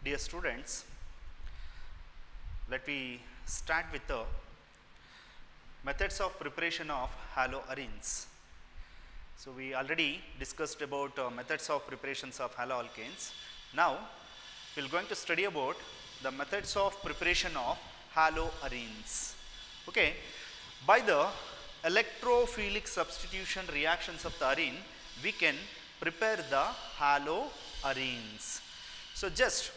Dear students, let me start with the methods of preparation of haloarenes. So, we already discussed about methods of preparations of haloalkanes. Now, we are going to study about the methods of preparation of haloarenes. Okay. By the electrophilic substitution reactions of the arene, we can prepare the haloarenes. So, just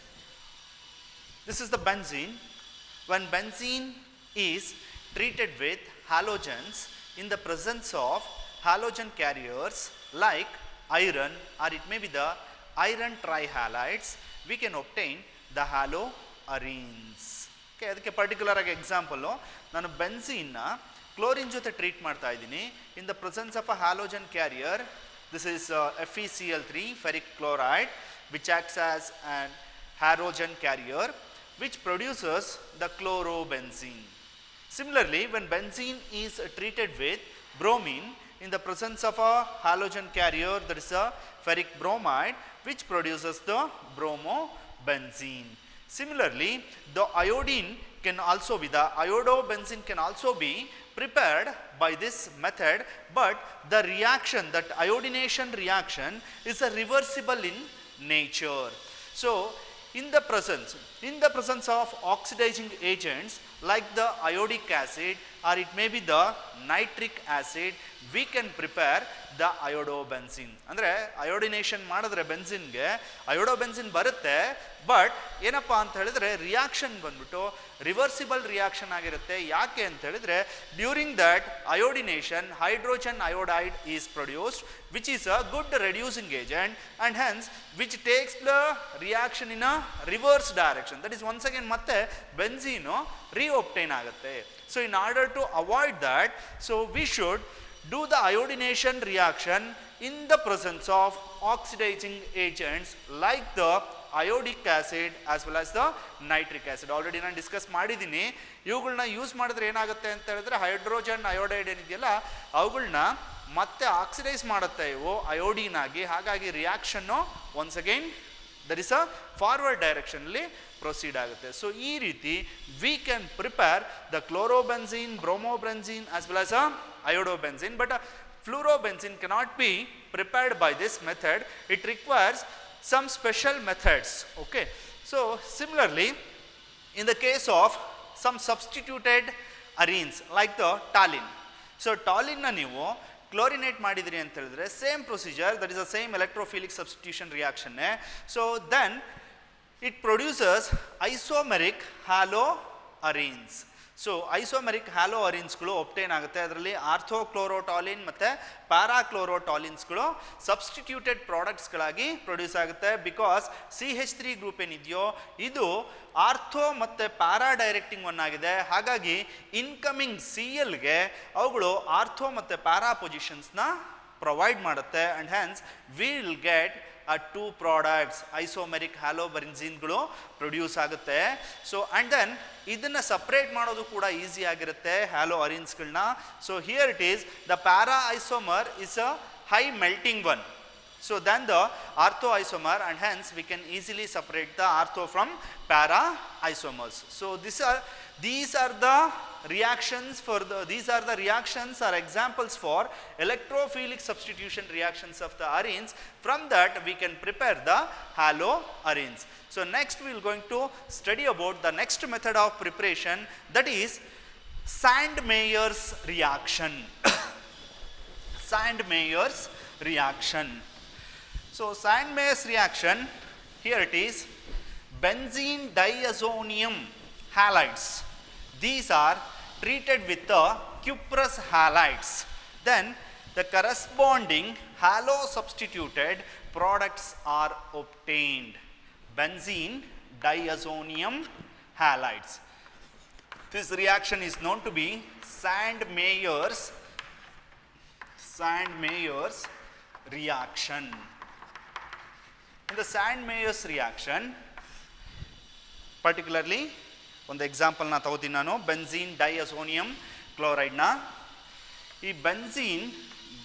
this is the benzene. When benzene is treated with halogens in the presence of halogen carriers like iron, or it may be the iron trihalides, we can obtain the haloarenes. Okay, adike particular example nanu benzene na chlorine jothe treat ಮಾಡ್ತಾ ಇದ್ದೀನಿ in the presence of a halogen carrier. This is FeCl3 ferric chloride, which acts as an halogen carrier which produces the chlorobenzene. Similarly, when benzene is treated with bromine in the presence of a halogen carrier, that is a ferric bromide, which produces the bromobenzene. Similarly, the iodine can also be, the iodobenzene can also be prepared by this method, but the reaction, that iodination reaction, is a reversible in nature. So, in the presence of oxidizing agents like the iodic acid, or it may be the nitric acid, we can prepare the iodobenzene. Andre iodination ಮಾಡಿದ್ರೆ benzene ಗೆ iodobenzene ಬರುತ್ತೆ, but ಏನಪ್ಪಾ ಅಂತ ಹೇಳಿದ್ರೆ reaction ಬಂದ್ಬಿಟ್ಟು reversible reaction ಆಗಿರುತ್ತೆ. ಯಾಕೆ ಅಂತ ಹೇಳಿದ್ರೆ during that iodination hydrogen iodide is produced, which is a good reducing agent, and hence which takes the reaction in a reverse direction. That is once again ಮತ್ತೆ benzene reobtain ಆಗುತ್ತೆ. So, in order to avoid that, so we should do the iodination reaction in the presence of oxidizing agents like the iodic acid as well as the nitric acid. Already ನಾನು discuss ಮಾಡಿದ್ದೀನಿ. ಇವುಗಳನ್ನ use ಮಾಡಿದ್ರೆ ಏನಾಗುತ್ತೆ ಅಂತ ಹೇಳಿದ್ರೆ hydrogen iodide ಏನಿದೆಯಲ್ಲ ಅವುಗಳನ್ನ ಮತ್ತೆ ಆಕ್ಸಿಡೈಸ್ ಮಾಡುತ್ತೆ ಇವು ಅಯೋಡಿನ್ ಆಗಿ. ಹಾಗಾಗಿ reaction once again there is a forward direction ಅಲ್ಲಿ ಪ್ರೊಸೀಡ್ ಆಗುತ್ತೆ. ಸೊ ಈ ರೀತಿ we can prepare the chlorobenzene, bromobenzene as well as a iodobenzene, but fluorobenzene cannot be prepared by this method. It requires some special methods. Okay. So similarly, in the case of some substituted arenes like the toluene. So toluene na ನೀವು ಕ್ಲೋರಿನೇಟ್ ಮಾಡಿದ್ರಿ ಅಂತ ಹೇಳಿದ್ರೆ same procedure, that is the same electrophilic substitution reaction. So then it produces isomeric haloarenes. So isomeric ಹ್ಯಾಲೋಅರೀನ್ಸ್ಗಳು obtain ಆಗುತ್ತೆ. ಅದರಲ್ಲಿ orthochlorotoluene ಮತ್ತು ಪ್ಯಾರಾಕ್ಲೋರೋಟಾಲಿನ್ಸ್ಗಳು substituted ಪ್ರಾಡಕ್ಟ್ಸ್ಗಳಾಗಿ ಪ್ರೊಡ್ಯೂಸ್ ಆಗುತ್ತೆ. ಬಿಕಾಸ್ CH3 ಗ್ರೂಪ್ ಏನಿದೆಯೋ ಇದು ಆರ್ಥೋ ಮತ್ತು ಪ್ಯಾರಾ ಡೈರೆಕ್ಟಿಂಗ್ ಒನ್ ಆಗಿದೆ. ಹಾಗಾಗಿ ಇನ್ಕಮಿಂಗ್ CLಗೆ ಅವುಗಳು ಆರ್ಥೋ ಮತ್ತು ಪ್ಯಾರಾ ಪೊಸಿಷನ್ಸ್ನ ಪ್ರೊವೈಡ್ ಮಾಡುತ್ತೆ, and hence will get two products isomeric halobenzeneಗಳು ಪ್ರೊಡ್ಯೂಸ್ ಆಗುತ್ತೆ. ಸೊ ಆ್ಯಂಡ್ ದೆನ್ ಇದನ್ನು ಸಪ್ರೇಟ್ ಮಾಡೋದು ಕೂಡ ಈಸಿ ಆಗಿರುತ್ತೆ ಹ್ಯಾಲೋಅರೀನ್ಸ್ಗಳನ್ನ. So here it is the para isomer is a high melting one. So then the ortho isomer, and hence we can easily separate the ortho from para isomers. So these are the reactions for these are the reactions or examples for electrophilic substitution reactions of the arenes. From that we can prepare the haloarenes. So next we are going to study about the next method of preparation, that is Sandmeyer's reaction. Sandmeyer's reaction. So Sandmeyer's reaction, here it is benzene diazonium halides. These are treated with the cuprous halides. Then the corresponding halo substituted products are obtained. Benzene diazonium halides. This reaction is known to be Sandmeyer's reaction. In the Sandmeyer's reaction, particularly ಒಂದು example ನಾ ತಗೋತೀನಿ ನಾನು, benzene diazonium ಕ್ಲೋರೈಡ್ನ. ಈ benzene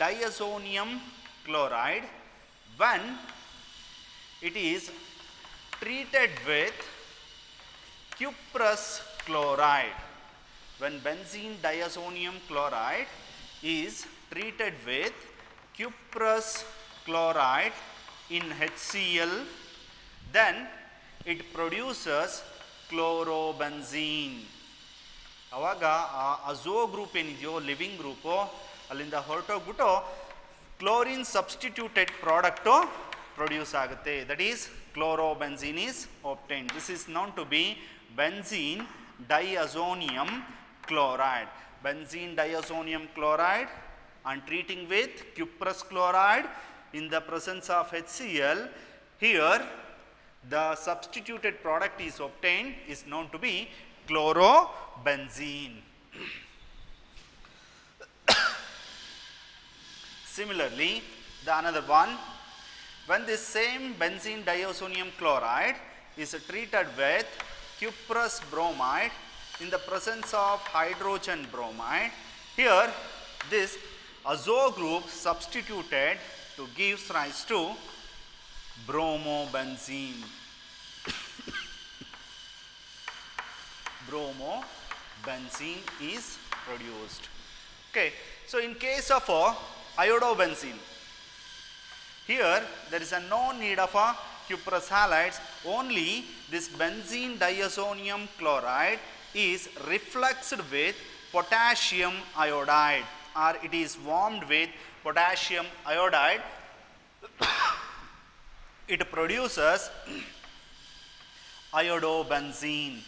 diazonium chloride, when it is treated with cuprous chloride. When benzene diazonium chloride is treated with cuprous chloride in HCl, then it produces chlorobenzene. ಅವಾಗ ಆ azo group ಏನಿದೆಯೋ leaving group ಅಲ್ಲಿಂದ ಹೊರಟೋಗ್ಬಿಟ್ಟು chlorine substituted product produce ಆಗುತ್ತೆ. That is chlorobenzene is obtained. This is known to be benzene diazonium chloride. Benzene diazonium chloride and treating with cuprous chloride in the presence of HCl, here the substituted product is obtained is known to be chlorobenzene. Similarly, the another one, when this same benzene diazonium chloride is treated with cuprous bromide in the presence of hydrogen bromide, here this azo group substituted to gives rise to bromobenzene. Bromobenzene is produced. Okay. So, in case of iodobenzene, here there is no need of a cuprous halides, only this benzene diazonium chloride is refluxed with potassium iodide, or it is warmed with potassium iodide. It produces iodobenzene.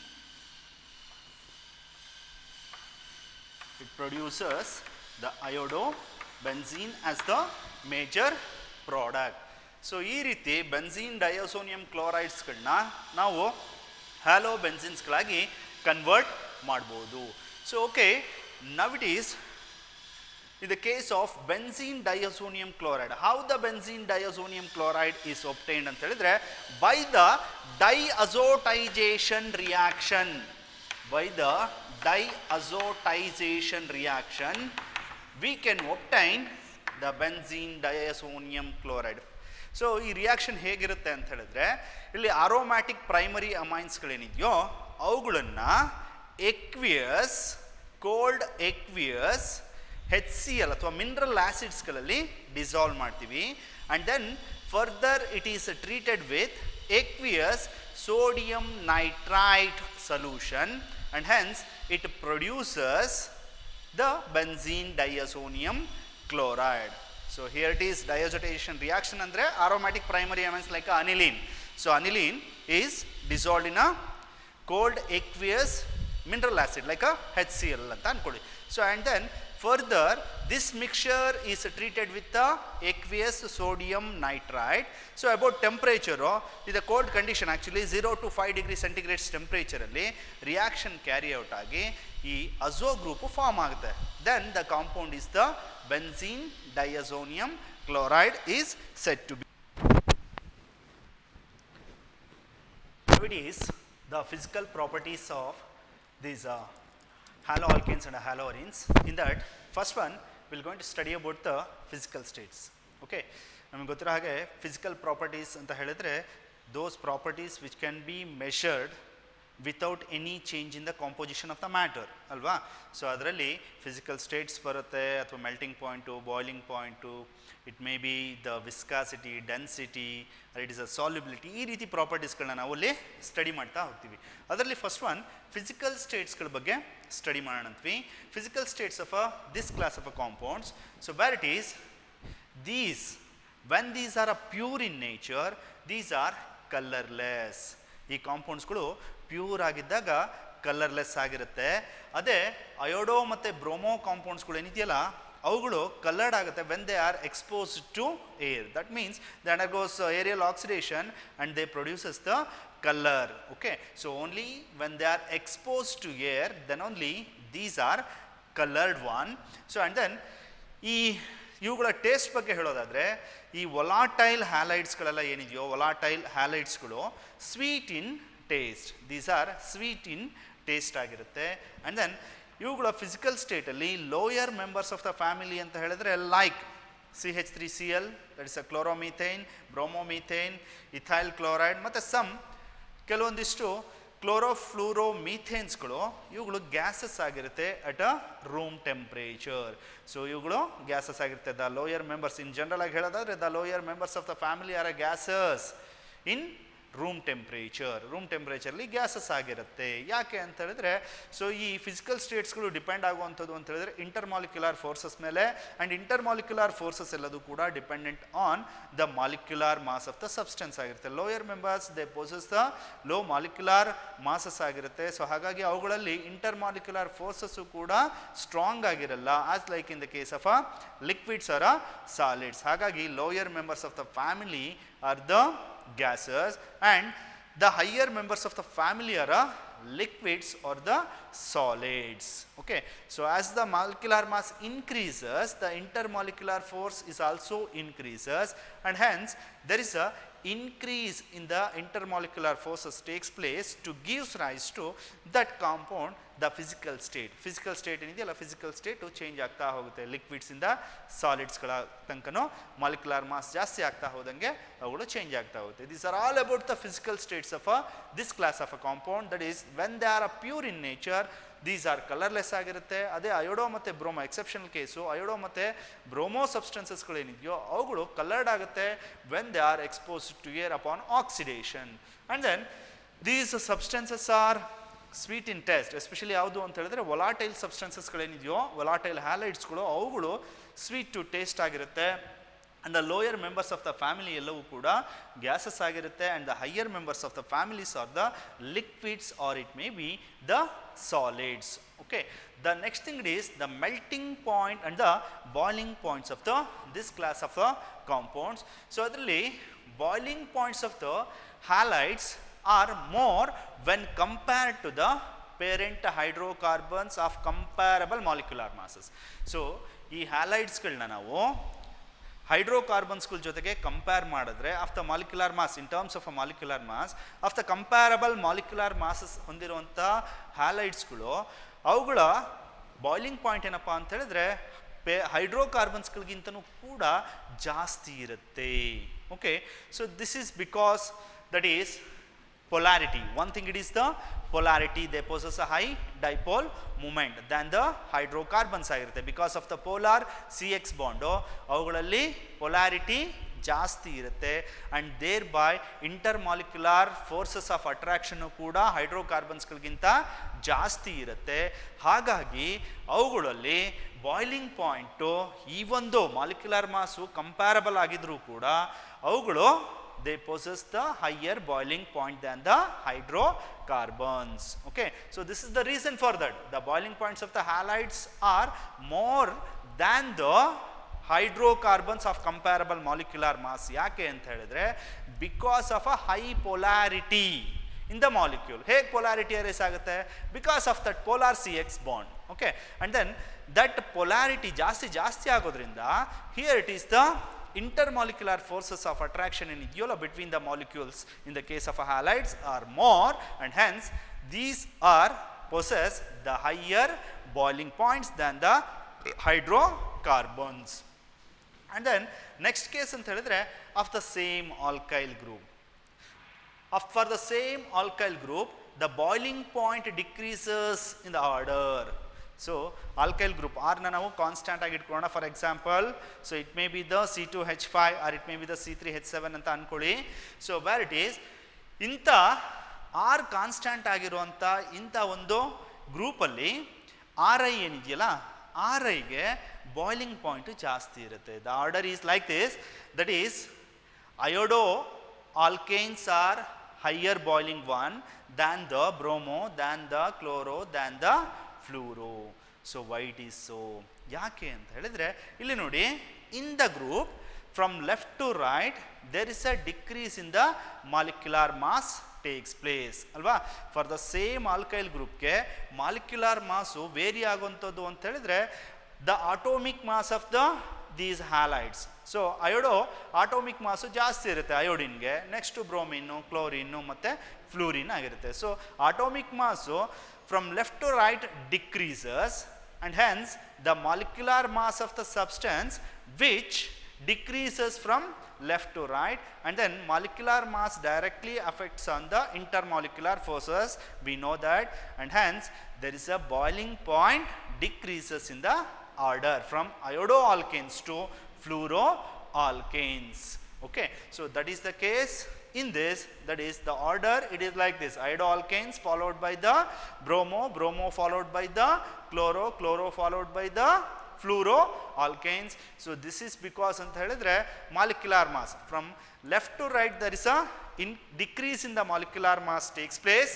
It produces the iodobenzene as the major product. So, ಈ ರೀತಿ benzene diazonium ಕ್ಲೋರೈಡ್ಸ್ಗಳನ್ನ ನಾವು ಹ್ಯಾಲೋಬೆನ್ಝೀನ್ಸ್ಗಳಾಗಿ convert ಮಾಡ್ಬೋದು. So okay, now it is in the case of benzene diazonium chloride. How the benzene diazonium chloride is obtained ಅಂತ ಹೇಳಿದ್ರೆ, by the diazotization reaction. By the diazotization reaction, we can obtain the benzene diazonium chloride. So ಈ reaction ಹೇಗಿರುತ್ತೆ ಅಂತ ಹೇಳಿದ್ರೆ, ಇಲ್ಲಿ aromatic primary ಅಮೈನ್ಸ್ಗಳೇನಿದೆಯೋ ಅವುಗಳನ್ನು aqueous, cold aqueous HCl ಅಥವಾ ಮಿನರಲ್ ಆಸಿಡ್ಸ್ಗಳಲ್ಲಿ ಡಿಸಾಲ್ವ್ ಮಾಡ್ತೀವಿ. And then further it is treated with aqueous sodium nitrite solution, and hence it produces the benzene diazonium chloride. So here it is diazotization reaction andre aromatic primary amines like aniline. So aniline is dissolved in a cold aqueous mineral acid like a HCl anta ankoli. So and then further this mixture is treated with the aqueous sodium nitrite. So about temperature, in the cold condition actually 0 to 5 degrees centigrade temperature alli reaction carry out agi ee azo group form agutte. Then the compound is the benzene diazonium chloride is said to be. Now it is the physical properties of these haloalkanes and haloarenes. In that first one we are going to study about the physical states. Okay, ನಮಗೆ ಗೊತ್ತಿರೋ ಹಾಗೆ physical properties ಅಂತ ಹೇಳಿದ್ರೆ those properties which can be measured without any change in the composition of the matter alva. So adರಲ್ಲಿ physical states ಬರುತ್ತೆ, ಅಥವಾ melting point, boiling point, it may be the viscosity, density, or it is a solubility. ಈ ರೀತಿ ಪ್ರಾಪರ್ಟೀಸ್ಗಳನ್ನ ನಾವು ಅಲ್ಲಿ study ಮಾಡ್ತಾ ಹೋಗ್ತೀವಿ. ಅದರಲ್ಲಿ first one physical ಸ್ಟೇಟ್ಸ್ಗಳ ಬಗ್ಗೆ ಸ್ಟಡಿ ಮಾಡೋಣ ಅಂತೀವಿ. Physical states of this class of compounds. So where it is these, when these are pure in nature, these are colorless. ಈ ಕಾಂಪೌಂಡ್ಸ್ಗಳು ಪ್ಯೂರ್ ಆಗಿದ್ದಾಗ ಕಲರ್ಲೆಸ್ ಆಗಿರುತ್ತೆ. ಅದೇ ಅಯೋಡೋ ಮತ್ತು ಬ್ರೋಮೋ ಕಾಂಪೌಂಡ್ಸ್ಗಳು ಏನಿದೆಯಲ್ಲ ಅವುಗಳು ಕಲರ್ಡ್ ಆಗುತ್ತೆ when they are exposed to air. That means they undergoes aerial oxidation and they produces the color. Okay, so only when they are exposed to air, then only these are colored one. So and then ಈ ಇವುಗಳ taste ಬಗ್ಗೆ ಹೇಳೋದಾದರೆ, ಈ volatile ಹ್ಯಾಲೈಡ್ಸ್ಗಳೆಲ್ಲ ಏನಿದೆಯೋ volatile ಹ್ಯಾಲೈಡ್ಸ್ಗಳು sweet in taste. These are sweet in taste ಆಗಿರುತ್ತೆ. And then ಇವುಗಳ ಫಿಸಿಕಲ್ ಸ್ಟೇಟಲ್ಲಿ lower members of the family ಅಂತ ಹೇಳಿದ್ರೆ like CH3Cl, that is a chloromethane, bromomethane, ethyl chloride ಮತ್ತು ಸಮ್ ಕೆಲವೊಂದಿಷ್ಟು ಕ್ಲೋರೋಫ್ಲೂರೋಮೀಥೇನ್ಸ್ಗಳು ಇವುಗಳು ಗ್ಯಾಸಸ್ ಆಗಿರುತ್ತೆ at a room temperature. So ಇವುಗಳು ಗ್ಯಾಸಸ್ ಆಗಿರುತ್ತೆ. The lower members in general ಆಗಿ ಹೇಳೋದಾದ್ರೆ the lower members of the family are a gases in room ಟೆಂಪ್ರೇಚರ್ಲಿ gases ಆಗಿರುತ್ತೆ. ಯಾಕೆ ಅಂತ ಹೇಳಿದ್ರೆ ಸೊ ಈ ಫಿಸಿಕಲ್ ಸ್ಟೇಟ್ಸ್ಗಳು ಡಿಪೆಂಡ್ ಆಗುವಂಥದ್ದು ಅಂತ ಹೇಳಿದ್ರೆ ಇಂಟರ್ಮಾಲಿಕ್ಯುಲರ್ ಫೋರ್ಸಸ್ ಮೇಲೆ, ಆ್ಯಂಡ್ ಇಂಟರ್ಮಾಲಿಕ್ಯುಲರ್ ಫೋರ್ಸಸ್ ಎಲ್ಲದು ಕೂಡ dependent on the molecular mass of the substance ಆಗಿರುತ್ತೆ. Lower members they possess the low molecular masses ಆಗಿರುತ್ತೆ. ಸೊ ಹಾಗಾಗಿ ಅವುಗಳಲ್ಲಿ ಇಂಟರ್ಮಾಲಿಕ್ಯುಲರ್ ಫೋರ್ಸಸ್ಸು ಕೂಡ ಸ್ಟ್ರಾಂಗ್ ಆಗಿರಲ್ಲ, as like in the case of a liquids or a solids. ಹಾಗಾಗಿ lower members of the family are the gases, and the higher members of the family are liquids or the solids. Okay, so as the molecular mass increases, the intermolecular force is also increases, and hence there is a increase in the intermolecular forces takes place to gives rise to that compound the physical state ಏನಿದೆಯಲ್ಲ physical state change ಆಗ್ತಾ ಹೋಗುತ್ತೆ. Liquids ಇಂದ ಸಾಲಿಡ್ಸ್ಗಳ ತನಕನೂ molecular mass ಜಾಸ್ತಿ ಆಗ್ತಾ ಹೋದಂಗೆ ಅವುಗಳು change ಆಗ್ತಾ ಹೋಗುತ್ತೆ. These are all about the physical states of this class of a compound, that is when they are pure in nature these are colorless ಆಗಿರುತ್ತೆ. ಅದೇ ಅಯೋಡೋ ಮತ್ತು ಬ್ರೋಮೋ ಎಕ್ಸೆಪ್ಷನಲ್ ಕೇಸು, ಅಯೋಡೋ ಮತ್ತು ಬ್ರೋಮೋ ಸಬ್ಸ್ಟೆನ್ಸಸ್ಗಳೇನಿದೆಯೋ ಅವುಗಳು ಕಲರ್ಡ್ ಆಗುತ್ತೆ when they are exposed to air upon oxidation, and then these substances are sweet in taste. Especially ಯಾವುದು ಅಂತ ಹೇಳಿದ್ರೆ volatile ಸಬ್ಸ್ಟೆನ್ಸಸ್ಗಳೇನಿದೆಯೋ ವೊಲಾಟೈಲ್ ಹ್ಯಾಲೈಡ್ಸ್ಗಳು ಅವುಗಳು ಸ್ವೀಟ್ ಟು ಟೇಸ್ಟ್ ಆಗಿರುತ್ತೆ. And the lower members of the family ಎಲ್ಲವೂ ಕೂಡ ಗ್ಯಾಸಸ್ ಆಗಿರುತ್ತೆ, and the higher members of the families are the liquids or it may be the solids. Okay, the next thing is the melting point and the boiling points of the this class of compounds. So adರಲ್ಲಿ boiling points of the halides are more when compared to the parent hydrocarbons of comparable molecular masses. So ಈ ಹ್ಯಾಲೈಡ್ಸ್ಗಳನ್ನ ನಾವು ಹೈಡ್ರೋಕಾರ್ಬನ್ಸ್ಗಳ ಜೊತೆಗೆ compare ಮಾಡಿದ್ರೆ of the molecular mass in terms of a molecular mass of the comparable molecular masses ಹೊಂದಿರುವಂಥ ಹ್ಯಾಲೈಡ್ಸ್ಗಳು ಅವುಗಳ boiling point ಏನಪ್ಪ ಅಂತ ಹೇಳಿದ್ರೆ ಹೈಡ್ರೋಕಾರ್ಬನ್ಸ್ಗಳಿಗಿಂತನೂ ಕೂಡ ಜಾಸ್ತಿ ಇರುತ್ತೆ. Okay, so this is because that is polarity. One thing, it is the polarity, they possess a high dipole moment than the hydrocarbons ಆಗಿರುತ್ತೆ. Because of the polar CX bond ಅವುಗಳಲ್ಲಿ polarity ಜಾಸ್ತಿ ಇರುತ್ತೆ, and thereby intermolecular forces of attraction ಕೂಡ ಹೈಡ್ರೋಕಾರ್ಬನ್ಸ್ಗಳಿಗಿಂತ ಜಾಸ್ತಿ ಇರುತ್ತೆ. ಹಾಗಾಗಿ ಅವುಗಳಲ್ಲಿ boiling point ಈ ಒಂದು ಮಾಲಿಕ್ಯುಲರ್ ಮಾಸು ಕಂಪ್ಯಾರಬಲ್ ಆಗಿದ್ರೂ ಕೂಡ ಅವುಗಳು they possess the higher boiling point than the hydrocarbons. Okay, so this is the reason for that. The boiling points of the halides are more than the hydrocarbons of comparable molecular mass. ಯಾಕೆ ಅಂತ ಹೇಳಿದ್ರೆ because of a high polarity in the molecule. ಹೇಗೆ polarity arise ಆಗುತ್ತೆ? because of that polar CX bond. Okay, and then that polarity ಜಾಸ್ತಿ ಆಗೋದ್ರಿಂದ here it is the intermolecular forces of attraction in idiola between the molecules in the case of a halides are more, and hence these are possess the higher boiling points than the hydrocarbons. And then next case anta helidre of the same alkyl group, for the same alkyl group the boiling point decreases in the order. So alkyl group R na ನಾವು constant ಆಗಿ ಇಟ್ಕೊಳ್ಳೋಣ. For example, so it may be the C2H5 or it may be the C3H7 ಅಂತ ಅನ್ಕೊಳ್ಳಿ. So where it is ಇಂಥ R constant ಆಗಿರುವಂಥ ಇಂಥ ಒಂದು ಗ್ರೂಪಲ್ಲಿ ಆರ್ ಐ ಏನಿದೆಯಲ್ಲ ಆರ್ ಐಗೆ ಬಾಯ್ಲಿಂಗ್ ಪಾಯಿಂಟು ಜಾಸ್ತಿ ಇರುತ್ತೆ. The order is like this, that is iodo alkanes are higher boiling one than the bromo, than the chloro, than the fluoro. So why it is so? ಯಾಕೆ ಅಂತ ಹೇಳಿದ್ರೆ ಇಲ್ಲಿ ನೋಡಿ, in the group from left to right there is a decrease in the molecular mass takes place ಅಲ್ವಾ. For the same alkyl ಗ್ರೂಪ್ಗೆ molecular mass vary ಆಗುವಂಥದ್ದು ಅಂತ ಹೇಳಿದ್ರೆ the atomic mass of the these halides. So iodo atomic mass ಜಾಸ್ತಿ ಇರುತ್ತೆ ಅಯೋಡಿನ್ಗೆ, next bromine, chlorine ಮತ್ತು fluorine ಆಗಿರುತ್ತೆ. So atomic mass from left to right decreases, and hence the molecular mass of the substance which decreases from left to right, and then molecular mass directly affects on the intermolecular forces, we know that, and hence there is a boiling point decreases in the order from iodoalkanes to fluoroalkanes. Okay, so that is the case in this, that is the order, it is like this: iodoalkanes followed by the bromo, bromo followed by the chloro, chloro followed by the fluoroalkanes. So this is because anta helidre molecular mass from left to right there is a decrease in the molecular mass takes place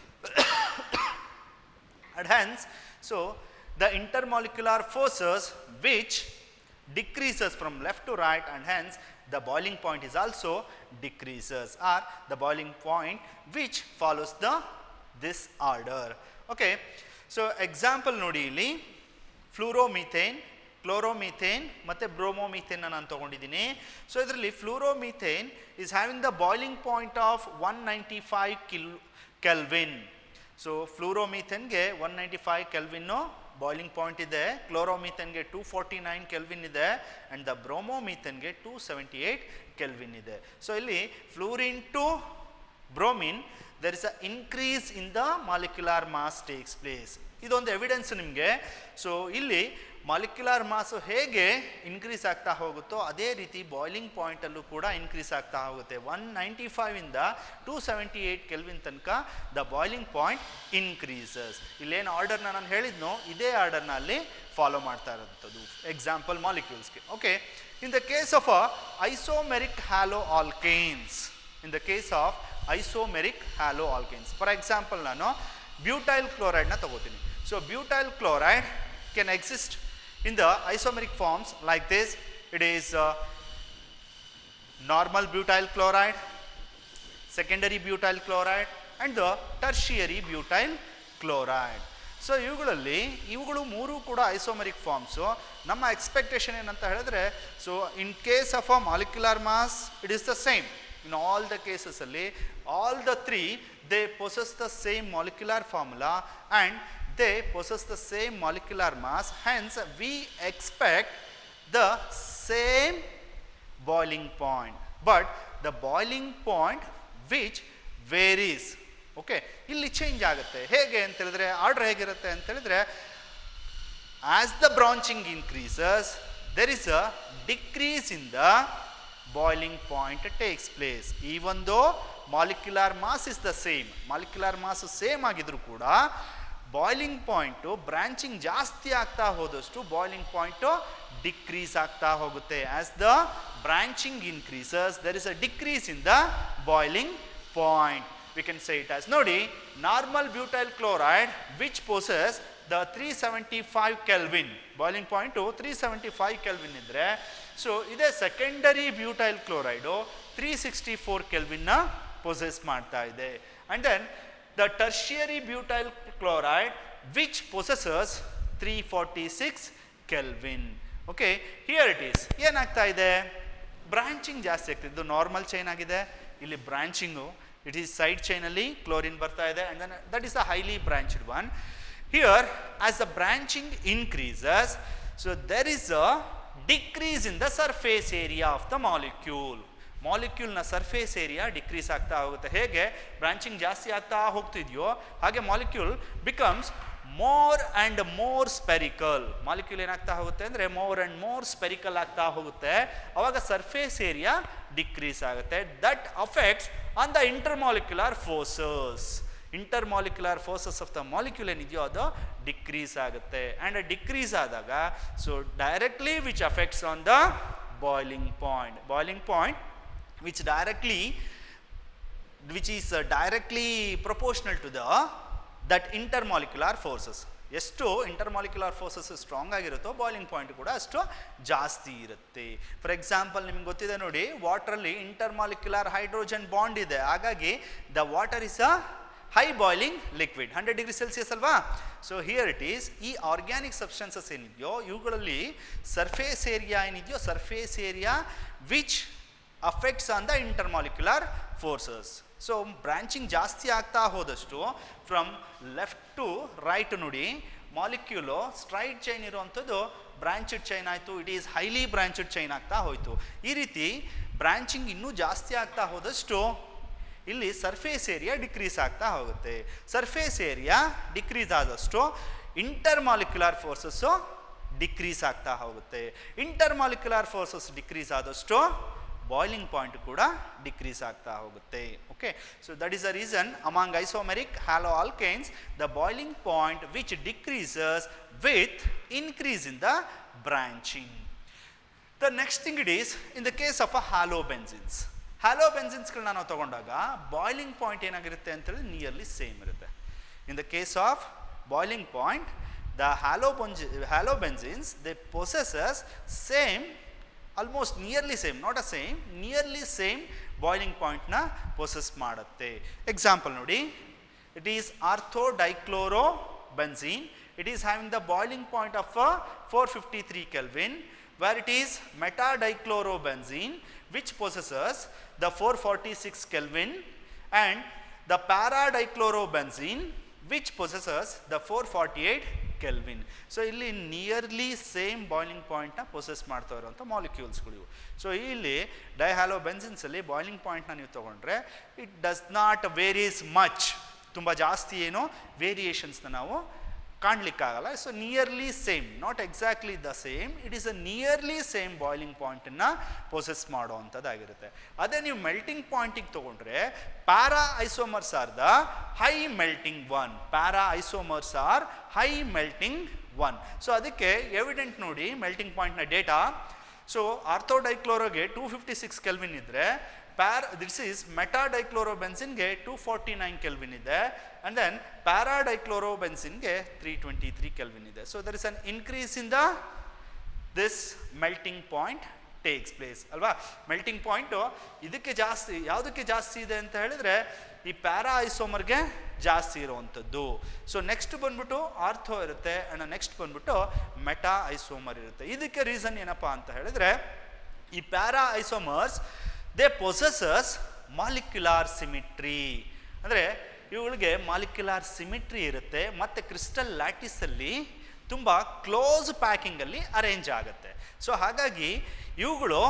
and hence so the intermolecular forces which decreases from left to right, and hence the boiling point is also decreases, or the boiling point which follows this order. Okay, so example nodi illi fluoromethane, chloromethane ಮತ್ತು bromomethane ನಾನು ತೊಗೊಂಡಿದ್ದೀನಿ. So ಇದರಲ್ಲಿ fluoromethane is having the boiling point of 195 kelvin. So ಫ್ಲೂರೋಮೀಥೇನ್ಗೆ 195 kelvin boiling point ಇದೆ, ಕ್ಲೋರೋಮೀಥೇನ್ಗೆ 249 kelvin ಇದೆ, and the ಬ್ರೋಮೋಮೀಥೇನ್ಗೆ 278 kelvin ಇದೆ. ಸೊ ಇಲ್ಲಿ fluorine to bromine there is a increase in the molecular mass takes place. ಇದೊಂದು evidence ನಿಮಗೆ. So ಇಲ್ಲಿ ಮಾಲಿಕ್ಯುಲರ್ ಮಾಸು ಹೇಗೆ ಇನ್ಕ್ರೀಸ್ ಆಗ್ತಾ ಹೋಗುತ್ತೋ ಅದೇ ರೀತಿ ಬಾಯ್ಲಿಂಗ್ ಪಾಯಿಂಟಲ್ಲೂ ಕೂಡ ಇನ್ಕ್ರೀಸ್ ಆಗ್ತಾ ಹೋಗುತ್ತೆ. 195 ಇಂದ 278 ಕೆಲ್ವಿನ್ ತನಕ ದ ಬಾಯ್ಲಿಂಗ್ ಪಾಯಿಂಟ್ ಇನ್ಕ್ರೀಸಸ್. ಇಲ್ಲೇನು ಆರ್ಡರ್ನ ನಾನು ಹೇಳಿದ್ನೋ ಇದೇ ಆರ್ಡರ್ನ ಅಲ್ಲಿ ಫಾಲೋ ಮಾಡ್ತಾ ಇರೋಂಥದ್ದು. ಎಕ್ಸಾಂಪಲ್ ಮಾಲಿಕ್ಯೂಲ್ಸ್ಗೆ. Okay, in the case of isomeric halo alkanes, in the case of isomeric haloalkanes, for example ನಾನು ಬ್ಯೂಟೈಲ್ ಕ್ಲೋರೈಡ್ ನ ತಗೋತೀನಿ. So butyl chloride can exist in the isomeric forms like this. It is normal butyl chloride, secondary butyl chloride and the tertiary butyl chloride. So ಇವುಗಳು ಮೂರು ಕೂಡ isomeric forms. ನಮ್ಮ expectation ಏನಂತ ಹೇಳಿದ್ರೆ, so in case of a molecular mass it is the same. In all the cases alli, all the three they possess the same molecular formula and they possess the same molecular mass, hence we expect the same boiling point, but the boiling point which varies. Okay, illi change agutte. Hege anta helidre order hegirutte anta helidre, as the branching increases there is a decrease in the boiling point takes place. Even though molecular mass is the same, molecular mass same agidru kuda boiling point branching ಜಾಸ್ತಿ ಆಗ್ತಾ ಹೋದಷ್ಟು boiling point decrease ಆಗ್ತಾ ಹೋಗುತ್ತೆ. As the branching increases there is a decrease in the boiling point. We can say it as ನೋಡಿ, normal butyl chloride which possess the 375 Kelvin boiling point 375 Kelvin ಇದ್ರೆ, so ಇದೇ secondary butyl chloride 364 ಕೆಲ್ವಿನ್ನ possess ಮಾಡ್ತಾ ಇದೆ. And then the tertiary butyl chloride which possesses 346 kelvin. Okay, here it is ಏನಾಗ್ತಾ ಇದೆ, branching ಜಾಸ್ತಿ ಆಗ್ತಿದೆ. ಇದು ನಾರ್ಮಲ್ ಚೈನ್ ಆಗಿದೆ, ಇಲ್ಲಿ ಬ್ರಾಂಚಿಂಗು ಇಟ್ ಈಸ್ ಸೈಡ್ ಚೈನಲ್ಲಿ ಕ್ಲೋರಿನ್ ಬರ್ತಾ ಇದೆ, and then that is the highly branched one. Here as the branching increases, so there is a decrease in the surface area of the molecule. Molecule na surface area decrease ಆಗ್ತಾ ಹೋಗುತ್ತೆ. ಹೇಗೆ branching ಜಾಸ್ತಿ ಆಗ್ತಾ ಹೋಗ್ತಿದೆಯೋ ಹಾಗೆ molecule becomes more and more spherical. molecule ಏನಾಗ್ತಾ ಹೋಗುತ್ತೆ ಅಂದರೆ more and more spherical ಆಗ್ತಾ ಹೋಗುತ್ತೆ. ಅವಾಗ surface area decrease ಆಗುತ್ತೆ. That affects on the intermolecular forces. intermolecular forces of the molecule ಏನಿದೆಯೋ ಅದು ಡಿಕ್ರೀಸ್ ಆಗುತ್ತೆ. ಆ್ಯಂಡ್ ಡಿಕ್ರೀಸ್ ಆದಾಗ so directly which affects on the boiling point which is directly proportional to that intermolecular forces. ಎಷ್ಟು intermolecular forces strong ಆಗಿರುತ್ತೋ boiling point ಕೂಡ ಅಷ್ಟು ಜಾಸ್ತಿ ಇರುತ್ತೆ. ಫಾರ್ ಎಕ್ಸಾಂಪಲ್ ನಿಮ್ಗೆ ಗೊತ್ತಿದೆ ನೋಡಿ, ವಾಟರಲ್ಲಿ ಇಂಟರ್ಮಾಲಿಕ್ಯುಲರ್ ಹೈಡ್ರೋಜನ್ ಬಾಂಡ್ ಇದೆ, ಹಾಗಾಗಿ the water is a high boiling liquid, 100 degree Celsius ಅಲ್ವಾ. ಸೊ ಹಿಯರ್ ಇಟ್ ಈಸ್, ಈ ಆರ್ಗ್ಯಾನಿಕ್ ಸಬ್ಸ್ಟೆನ್ಸಸ್ ಏನಿದೆಯೋ ಇವುಗಳಲ್ಲಿ ಸರ್ಫೇಸ್ ಏರಿಯಾ ಏನಿದೆಯೋ surface area which affects on the intermolecular forces. So branching ಜಾಸ್ತಿ ಆಗ್ತಾ ಹೋದಷ್ಟು ಫ್ರಮ್ ಲೆಫ್ಟ್ ಟು ರೈಟ್ ನೋಡಿ, molecule straight chain ಇರುವಂಥದ್ದು ಬ್ರಾಂಚೆಡ್ ಚೈನ್ ಆಯಿತು, it is highly branched chain ಆಗ್ತಾ ಹೋಯಿತು. ಈ ರೀತಿ ಬ್ರಾಂಚಿಂಗ್ ಇನ್ನೂ ಜಾಸ್ತಿ ಆಗ್ತಾ ಹೋದಷ್ಟು ಇಲ್ಲಿ ಸರ್ಫೇಸ್ ಏರಿಯಾ ಡಿಕ್ರೀಸ್ ಆಗ್ತಾ ಹೋಗುತ್ತೆ. ಸರ್ಫೇಸ್ ಏರಿಯಾ ಡಿಕ್ರೀಸ್ ಆದಷ್ಟು ಇಂಟರ್ಮಾಲಿಕ್ಯುಲರ್ ಫೋರ್ಸಸ್ಸು ಡಿಕ್ರೀಸ್ ಆಗ್ತಾ ಹೋಗುತ್ತೆ. ಇಂಟರ್ಮಾಲಿಕ್ಯುಲರ್ ಫೋರ್ಸಸ್ ಡಿಕ್ರೀಸ್ ಆದಷ್ಟು ಬಾಯ್ಲಿಂಗ್ ಪಾಯಿಂಟ್ ಕೂಡ ಡಿಕ್ರೀಸ್ ಆಗ್ತಾ ಹೋಗುತ್ತೆ. Okay, so that is the reason among isomeric halo alkynes the boiling point which decreases with increase in the branching. The next thing it is in the case of a halo benzenes. Halo ಬೆನ್ಸಿನ್ಸ್ಗಳನ್ನ ನಾವು ತಗೊಂಡಾಗ boiling point ಏನಾಗಿರುತ್ತೆ ಅಂತೇಳಿ nearly same ಇರುತ್ತೆ. In the case of boiling point the halo benzenes, they possesses same, almost nearly same, not a same, nearly same boiling point na possess ಮಾಡುತ್ತೆ. Example ನೋಡಿ, it is orthodichlorobenzene. It is having the boiling point of 453 Kelvin, where it is metadichlorobenzene which possesses the 446 Kelvin, and the paradichlorobenzene which possesses the 448 Kelvin. So ಇಲ್ಲಿ nearly same boiling ಪಾಯಿಂಟ್ನ possess ಮಾಡ್ತಾ ಇರುವಂಥ ಮಾಲಿಕ್ಯೂಲ್ಸ್ಗಳು. So ಇಲ್ಲಿ ಡೈಹ್ಯಾಲೋ ಬೆನ್ಸಿನ್ಸಲ್ಲಿ boiling ಪಾಯಿಂಟ್ನ ನೀವು ತೊಗೊಂಡ್ರೆ it does not varies much, ತುಂಬ ಜಾಸ್ತಿ ಏನೋ ವೇರಿಯೇಷನ್ಸ್ನ ನಾವು ಕಾಣಲಿಕ್ಕಾಗಲ್ಲ. So nearly same, not exactly the same, it is a nearly same boiling ಪಾಯಿಂಟನ್ನು ಪೊಸೆಸ್ ಮಾಡೋವಂಥದ್ದಾಗಿರುತ್ತೆ. ಅದೇ ನೀವು ಮೆಲ್ಟಿಂಗ್ ಪಾಯಿಂಟಿಗೆ ತೊಗೊಂಡ್ರೆ para isomers are the high melting one. Para isomers are high melting one. So ಅದಕ್ಕೆ ಎವಿಡೆಂಟ್ ನೋಡಿ ಮೆಲ್ಟಿಂಗ್ ಪಾಯಿಂಟ್ನ data. So ಆರ್ಥೋಡೈಕ್ಲೋರೋಗೆ 256 ಕೆಲ್ವಿನ್ ಇದ್ದರೆ this is metadichlorobenzene ಗೆ 249 Kelvin ಇದೆ, and then paradichlorobenzene ಗೆ 323 Kelvin ಇದೆ. So there is an increase in the this melting point takes place ಅಲ್ವಾ. ಮೆಲ್ಟಿಂಗ್ ಪಾಯಿಂಟ್ ಇದಕ್ಕೆ ಜಾಸ್ತಿ, ಯಾವುದಕ್ಕೆ ಜಾಸ್ತಿ ಇದೆ ಅಂತ ಹೇಳಿದ್ರೆ ಈ ಪ್ಯಾರಾ ಐಸೋಮರ್ಗೆ ಜಾಸ್ತಿ ಇರುವಂಥದ್ದು. ಸೊ ನೆಕ್ಸ್ಟ್ ಬಂದ್ಬಿಟ್ಟು ಆರ್ಥೋ ಇರುತ್ತೆ, ಅಂಡ್ ನೆಕ್ಸ್ಟ್ ಬಂದ್ಬಿಟ್ಟು ಮೆಟಾ ಐಸೋಮರ್ ಇರುತ್ತೆ. ಇದಕ್ಕೆ ರೀಸನ್ ಏನಪ್ಪ ಅಂತ ಹೇಳಿದ್ರೆ ಈ para isomers they possesses molecular symmetry. ಅಂದರೆ ಇವುಗಳಿಗೆ ಮಾಲಿಕ್ಯುಲಾರ್ ಸಿಮಿಟ್ರಿ ಇರುತ್ತೆ ಮತ್ತು ಕ್ರಿಸ್ಟಲ್ ಲ್ಯಾಟಿಸಲ್ಲಿ ತುಂಬ ಕ್ಲೋಸ್ ಪ್ಯಾಕಿಂಗಲ್ಲಿ ಅರೇಂಜ್ ಆಗುತ್ತೆ. ಸೊ ಹಾಗಾಗಿ ಇವುಗಳು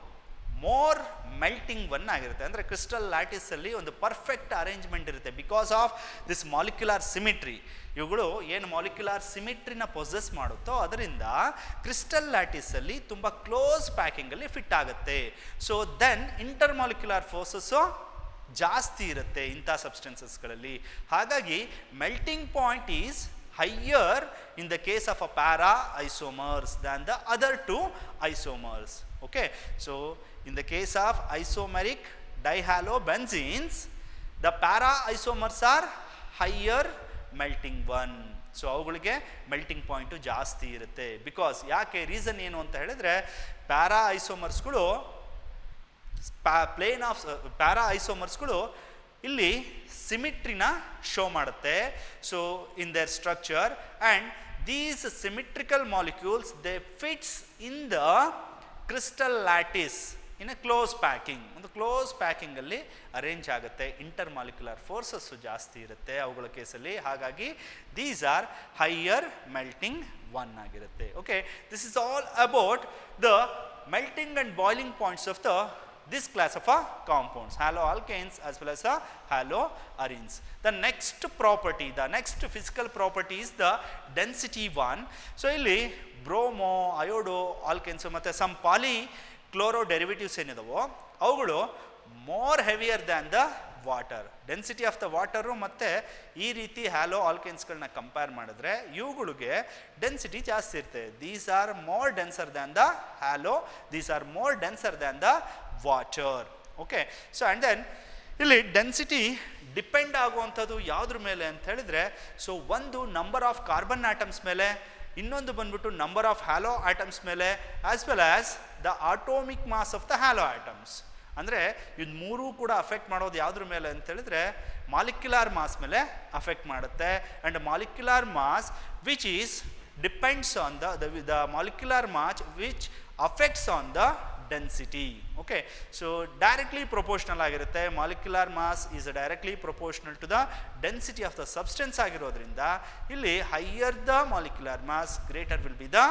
ಮೋರ್ ಮೆಲ್ಟಿಂಗ್ ಒನ್ ಆಗಿರುತ್ತೆ. ಅಂದರೆ ಕ್ರಿಸ್ಟಲ್ ಲ್ಯಾಟಿಸಲ್ಲಿ ಒಂದು ಪರ್ಫೆಕ್ಟ್ ಅರೇಂಜ್ಮೆಂಟ್ ಇರುತ್ತೆ because of this molecular symmetry. ಇವುಗಳು ಏನು ಮಾಲಿಕ್ಯುಲಾರ್ ಸಿಮಿಟ್ರಿನ ಪೊಸೆಸ್ ಮಾಡುತ್ತೋ ಅದರಿಂದ ಕ್ರಿಸ್ಟಲ್ ಲ್ಯಾಟಿಸಲ್ಲಿ ತುಂಬ ಕ್ಲೋಸ್ ಪ್ಯಾಕಿಂಗಲ್ಲಿ ಫಿಟ್ ಆಗುತ್ತೆ. So then intermolecular forces ಜಾಸ್ತಿ ಇರುತ್ತೆ ಇಂಥ ಸಬ್ಸ್ಟೆನ್ಸಸ್ಗಳಲ್ಲಿ. ಹಾಗಾಗಿ melting point is higher in the case of a para isomers than the other two isomers. Okay, so in the case of isomeric dihalobenzenes, the para isomers are higher melting one. So ಅವುಗಳಿಗೆ melting point ಜಾಸ್ತಿ ಇರುತ್ತೆ. Because ಯಾಕೆ reason ಏನು ಅಂತ ಹೇಳಿದ್ರೆ para ಐಸೋಮರ್ಸ್ಗಳು para ಐಸೋಮರ್ಸ್ಗಳು ಇಲ್ಲಿ ಸಿಮಿಟ್ರಿನ ಶೋ ಮಾಡುತ್ತೆ. So in their structure and these symmetrical molecules they fits in the crystal lattice in a close packing. ಒಂದು ಕ್ಲೋಸ್ ಪ್ಯಾಕಿಂಗಲ್ಲಿ ಅರೇಂಜ್ ಆಗುತ್ತೆ. ಇಂಟರ್ ಮಾಲಿಕ್ಯುಲರ್ ಫೋರ್ಸಸ್ಸು ಜಾಸ್ತಿ ಇರುತ್ತೆ ಅವುಗಳ ಕೇಸಲ್ಲಿ. ಹಾಗಾಗಿ these are higher melting one ಆಗಿರುತ್ತೆ. Okay, this is all about the melting and boiling points of this class of compounds, haloalkanes as well as haloarenes. The next property, the next physical property is the density one. So ಇಲ್ಲಿ bromo, iodo, alkanes ಮತ್ತು some poly chloro derivatives ಏನಿದಾವೋ ಅವುಗಳು more heavier than the water. Density of the water ಮತ್ತು ಈ ರೀತಿ hello ಆಲ್ಕೇನ್ಸ್ಗಳನ್ನ compare ಮಾಡಿದ್ರೆ ಇವುಗಳಿಗೆ density ಜಾಸ್ತಿ ಇರುತ್ತೆ. These are more denser than the halo, these are more denser than the water. Okay, so and then ಇಲ್ಲಿ ಡೆನ್ಸಿಟಿ ಡಿಪೆಂಡ್ ಆಗುವಂಥದ್ದು ಯಾವುದ್ರ ಮೇಲೆ ಅಂತ ಹೇಳಿದ್ರೆ, ಸೊ ಒಂದು ನಂಬರ್ ಆಫ್ ಕಾರ್ಬನ್ ಆಟಮ್ಸ್ ಮೇಲೆ, ಇನ್ನೊಂದು ಬಂದ್ಬಿಟ್ಟು ನಂಬರ್ ಆಫ್ ಹ್ಯಾಲೋ ಆಟಮ್ಸ್ ಮೇಲೆ, as well as the atomic mass of the halo atoms. ಅಂದರೆ ಇದು ಮೂರೂ ಕೂಡ ಅಫೆಕ್ಟ್ ಮಾಡೋದು ಯಾವುದ್ರ ಮೇಲೆ ಅಂತ ಹೇಳಿದ್ರೆ ಮಾಲಿಕ್ಯುಲಾರ್ ಮಾಸ್ ಮೇಲೆ ಅಫೆಕ್ಟ್ ಮಾಡುತ್ತೆ. And molecular mass which is depends on the molecular mass which affects on the density. Okay, so directly proportional ಆಗಿರುತ್ತೆ. molecular mass is directly proportional to the density of the substance ಆಗಿರೋದ್ರಿಂದ ಇಲ್ಲಿ higher the molecular mass, greater will be the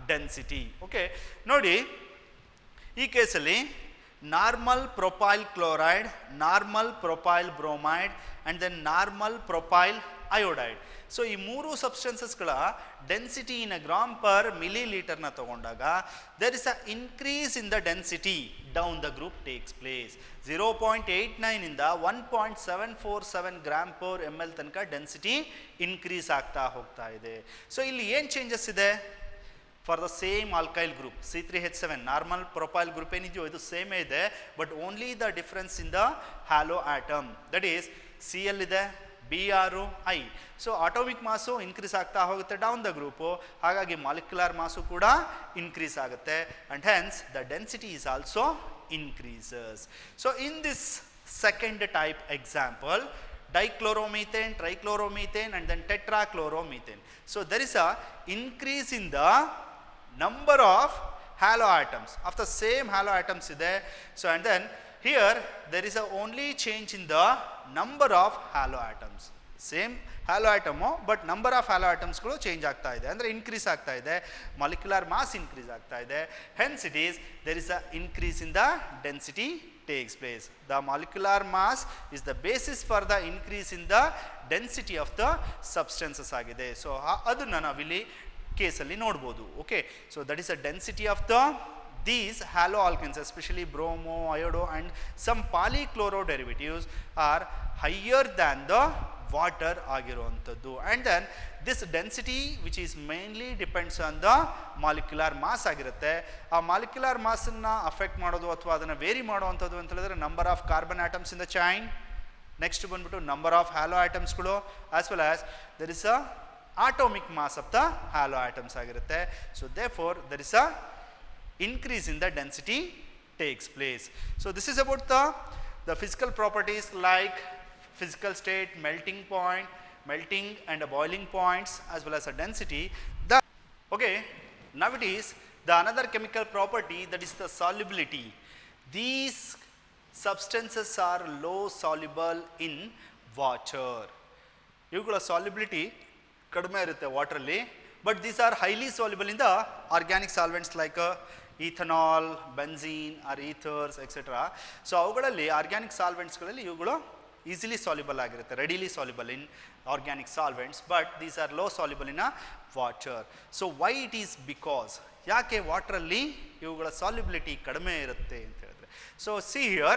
density. Okay, ನೋಡಿ ಈ ಕೇಸಲ್ಲಿ normal propyl chloride, normal propyl bromide and then normal propyl iodide. So ಈ ಮೂರು ಸಬ್ಸ್ಟೆನ್ಸಸ್ಗಳ density in a gram per ಮಿಲಿ ಲೀಟರ್ನ ತಗೊಂಡಾಗ there is a increase in the density down the group takes place. 0.89 ಇಂದ 1.747 ಗ್ರಾಮ್ ಪರ್ ಎಮ್ ಎಲ್ ತನಕ density increase ಆಗ್ತಾ ಹೋಗ್ತಾ ಇದೆ. ಸೊ ಇಲ್ಲಿ ಏನು ಚೇಂಜಸ್ ಇದೆ? For the same alkyl group C3H7 normal propyl group ಏನಿದೆಯೋ ಇದು ಸೇಮೇ ಇದೆ, but only the difference in the halo atom, that is Cl ಇದೆ, Br I. So atomic mass increase ಆಗ್ತಾ ಹೋಗುತ್ತೆ ಡೌನ್ ದ ಗ್ರೂಪು, ಹಾಗಾಗಿ ಮಾಲಿಕ್ಯುಲರ್ ಮಾಸು ಕೂಡ increase ಆಗುತ್ತೆ and hence the density is also increases. So in this second type example, dichloromethane, trichloromethane and then tetrachloromethane. So there is a increase in the number of halo atoms of the same halo atoms ide. So and then here there is a only change in the number of halo atoms. Same halo atom but number of halo atoms ಗಳು change ಆಗ್ತಾ ಇದೆ, ಅಂದರೆ increase ಆಗ್ತಾ ಇದೆ, molecular mass increase ಆಗ್ತಾ ಇದೆ. Hence it is there is a increase in the density takes place. The molecular mass is the basis for the increase in the density of the substances ಆಗಿದೆ. ಸೊ ಅದನ್ನು ನಾವಿಲ್ಲಿ ಕೇಸಲ್ಲಿ ನೋಡ್ಬೋದು. Okay, so that is a density of the these haloalkanes, especially bromo, iodo and some polychloro derivatives are higher than the water ಆಗಿರುವಂಥದ್ದು. and then this density which is mainly depends on the molecular mass ಆಗಿರುತ್ತೆ. ಆ molecular mass ಅನ್ನು affect ಮಾಡೋದು ಅಥವಾ ಅದನ್ನು very ಮಾಡುವಂಥದ್ದು ಅಂತ ಹೇಳಿದ್ರೆ number of carbon atoms in the chain, next ಬಂದ್ಬಿಟ್ಟು ನಂಬರ್ ಆಫ್ ಹ್ಯಾಲೋ ಆಟಮ್ಸ್ಗಳು, as well as there is a atomic mass of the halo atoms ಆಗಿರುತ್ತೆ. So therefore there is a increase in the density takes place. So this is about the physical properties like physical state, melting point, melting and boiling points, as well as a density. Okay, now it is the another chemical property, that is the solubility. These substances are low soluble in water. ಇವುಗಳ solubility ಕಡಿಮೆ ಇರುತ್ತೆ water ಅಲ್ಲಿ, but these are highly soluble in the organic solvents like ethanol, benzene or ethers etc. So ಅವುಗಳಲ್ಲಿ organic ಸಾಲ್ವೆಂಟ್ಸ್ಗಳಲ್ಲಿ ಇವುಗಳು easily soluble ಆಗಿರುತ್ತೆ, readily soluble in organic solvents, but these are low soluble in a water. So why it is because, ಯಾಕೆ ವಾಟ್ರಲ್ಲಿ ಇವುಗಳ solubility ಕಡಿಮೆ ಇರುತ್ತೆ ಅಂತ ಹೇಳಿದ್ರೆ, so see here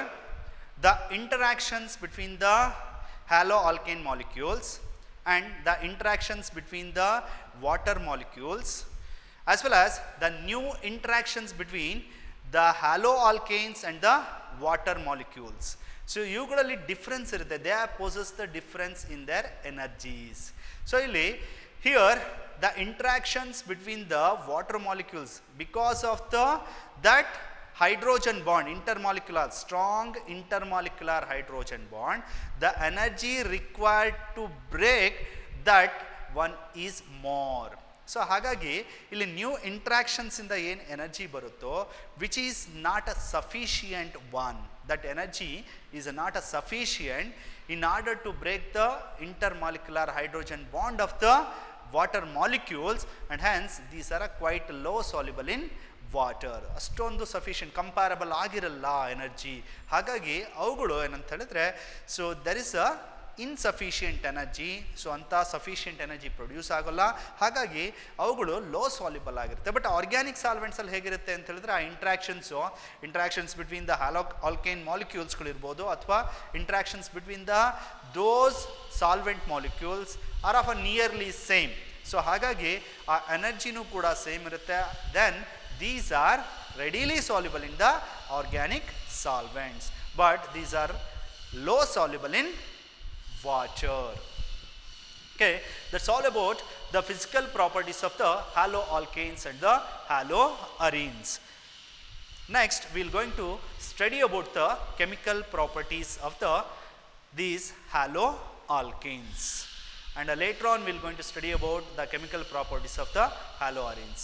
the interactions between the halo alkane molecules and the interactions between the water molecules, as well as the new interactions between the haloalkanes and the water molecules. So ಇವುಗಳಲ್ಲಿ difference ಇರುತ್ತೆ, they possess the difference in their energies. So ಇಲ್ಲಿ here the interactions between the water molecules, because of that hydrogen bond, intermolecular, strong intermolecular hydrogen bond, the energy required to break that one is more. So ಹಾಗಾಗಿ ಇಲ್ಲಿ new interactions ಇಂದ ಏನು energy ಬರುತ್ತೋ which is not a sufficient one, that energy is not a sufficient in order to break the intermolecular hydrogen bond of the water molecules, and hence these are quite low soluble in water. ಅಷ್ಟೊಂದು sufficient comparable ಆಗಿರಲ್ಲ energy, ಹಾಗಾಗಿ ಅವುಗಳು ಏನಂತ ಹೇಳಿದ್ರೆ, so there is a insufficient energy, so ಅಂಥ sufficient energy produce ಆಗೋಲ್ಲ, ಹಾಗಾಗಿ ಅವುಗಳು ಲೋ ಸಾಲ್ಯುಬಲ್ ಆಗಿರುತ್ತೆ. ಬಟ್ ಆರ್ಗ್ಯಾನಿಕ್ ಸಾಲ್ವೆಂಟ್ಸಲ್ಲಿ ಹೇಗಿರುತ್ತೆ ಅಂತ ಹೇಳಿದ್ರೆ ಆ ಇಂಟ್ರಾಕ್ಷನ್ಸ್ ಬಿಟ್ವೀನ್ ದ ಆಲ್ಕೇನ್ ಮಾಲಿಕ್ಯೂಲ್ಸ್ಗಳಿರ್ಬೋದು ಅಥವಾ interactions between the those solvent molecules are of a nearly same. So ಹಾಗಾಗಿ ಆ ಎನರ್ಜಿನೂ ಕೂಡ ಸೇಮ್ ಇರುತ್ತೆ. Then these are readily soluble in the organic solvents, but these are low soluble in water. Okay, that's all about the physical properties of the haloalkanes and the haloarenes. Next we are going to study about the chemical properties of these haloalkanes, and later on we are going to study about the chemical properties of the haloarenes.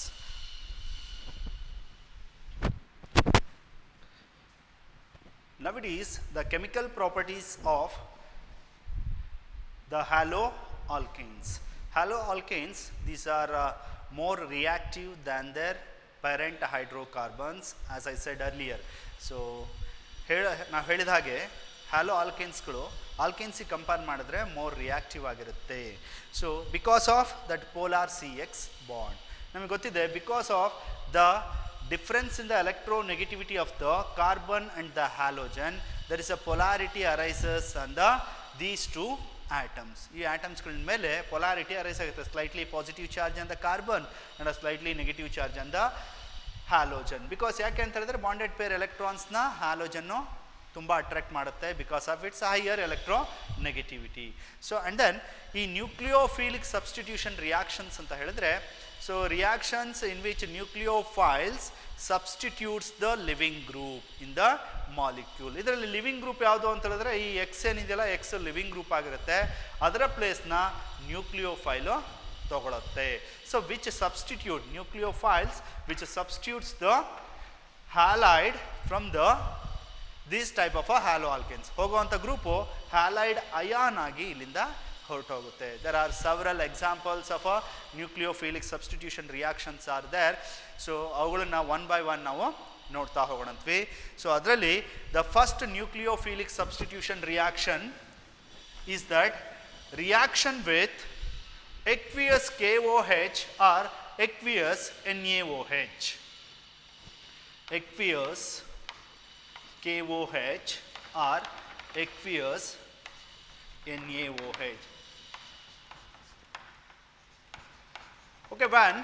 Now it is the chemical properties of the haloalkanes. Haloalkanes, these are more reactive than their parent hydrocarbons, as I said earlier. So ನಾವು ಹೇಳಿದ ಹಾಗೆ halo ಆಲ್ಕೇನ್ಸ್ಗಳು ಆಲ್ಕೇನ್ಸಿಗೆ compare ಮಾಡಿದ್ರೆ more reactive ಆಗಿರುತ್ತೆ. So because of that polar CX bond ನಮಗೆ ಗೊತ್ತಿದೆ, because of the difference in the electronegativity of the carbon and the halogen, there is a polarity arises on these two atoms. ಈ ಆಟಮ್ಸ್ಗಳ ಮೇಲೆ polarity arise ಆಗುತ್ತೆ, slightly positive charge on the carbon and a slightly negative charge on the halogen. Because ಯಾಕೆ ಅಂತ ಹೇಳಿದ್ರೆ bonded peer ಎಲೆಕ್ಟ್ರಾನ್ಸ್ನ ಹ್ಯಾಲೋಜನ್ನು ತುಂಬ attract ಮಾಡುತ್ತೆ because of its higher electronegativity. So and then ಈ nucleophilic substitution reactions ಅಂತ ಹೇಳಿದ್ರೆ, so reactions in which nucleophiles substitutes the living group in the molecule. ಇದರಲ್ಲಿ leaving group ಯಾವುದು ಅಂತ ಹೇಳಿದ್ರೆ ಈ ಎಕ್ಸ್ ಏನಿದೆಯಲ್ಲ, ಎಕ್ಸ್ ಲಿವಿಂಗ್ ಗ್ರೂಪ್ ಆಗಿರುತ್ತೆ, ಅದರ ಪ್ಲೇಸ್ನ ನ್ಯೂಕ್ಲಿಯೋಫೈಲು ತಗೊಳುತ್ತೆ. So which substitute nucleophiles which substitutes the halide from the this type of a halo alkenes. ಹೋಗುವಂಥ ಗ್ರೂಪು ಹ್ಯಾಲೈಡ್ ಅಯಾನ್ ಆಗಿ ಇಲ್ಲಿಂದ ಹೊರಟೋಗುತ್ತೆ. There are several examples of a nucleophilic substitution reactions are there. So ಅವುಗಳನ್ನ one by one ನಾವು ನೋಡ್ತಾ ಹೋಗೋಣಂತ್ವಿ. So ಅದರಲ್ಲಿ the first nucleophilic substitution reaction is that reaction with aqueous KOH or aqueous NaOH. Aqueous KOH or aqueous NaOH. Okay, when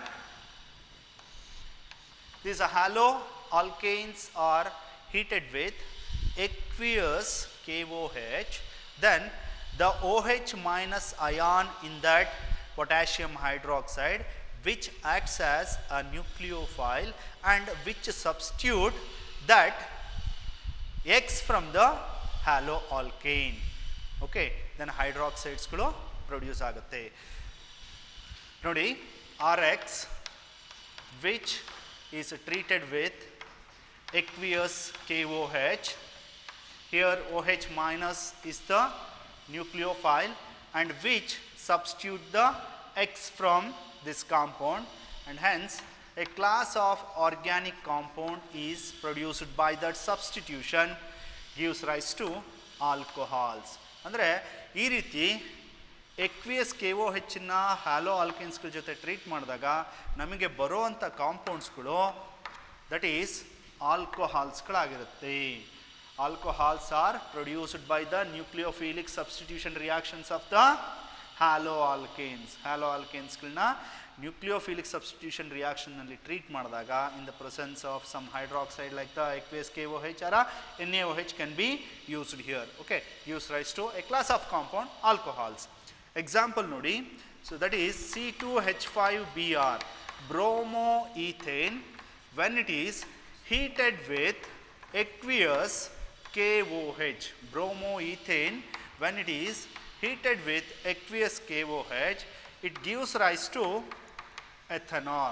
these haloalkanes are heated with aqueous KOH, then the OH minus ion in that potassium hydroxide, which acts as a nucleophile and which substitute that X from the haloalkane. Okay, then hydroxides produce ಆಗುತ್ತೆ. ನೋಡಿ, RX which is treated with aqueous KOH, here OH minus is the nucleophile and which substitute the X from this compound, and hence a class of organic compound is produced by that substitution, gives rise to alcohols. ಅಂದರೆ ಈ ರೀತಿ aqueous KOHನ hello ಆಲ್ಕಿನ್ಸ್ಗಳ ಜೊತೆ treat ಮಾಡಿದಾಗ ನಮಗೆ ಬರೋವಂಥ ಕಾಂಪೌಂಡ್ಸ್ಗಳು that is ಆಲ್ಕೋಹಾಲ್ಸ್ಗಳಾಗಿರುತ್ತೆ. Alcohols are produced by the nucleophilic substitution reactions of the halo alkanes. Halo ಆಲ್ಕೇನ್ಸ್ಗಳನ್ನ ನ್ಯೂಕ್ಲಿಯೋಫಿಲಿಕ್ ಸಬ್ಸ್ಟಿಟ್ಯೂಷನ್ ರಿಯಾಕ್ಷನ್ನಲ್ಲಿ ಟ್ರೀಟ್ ಮಾಡಿದಾಗ in the presence of some hydroxide like the aqueous KOH or NaOH can be used here. Okay, gives rise to a class of compound alcohols. Example ನೋಡಿ, so that is C2H5Br, bromoethane, when it is heated with aqueous KOH. Bromoethane, when it is heated with aqueous KOH, it gives rise to ethanol,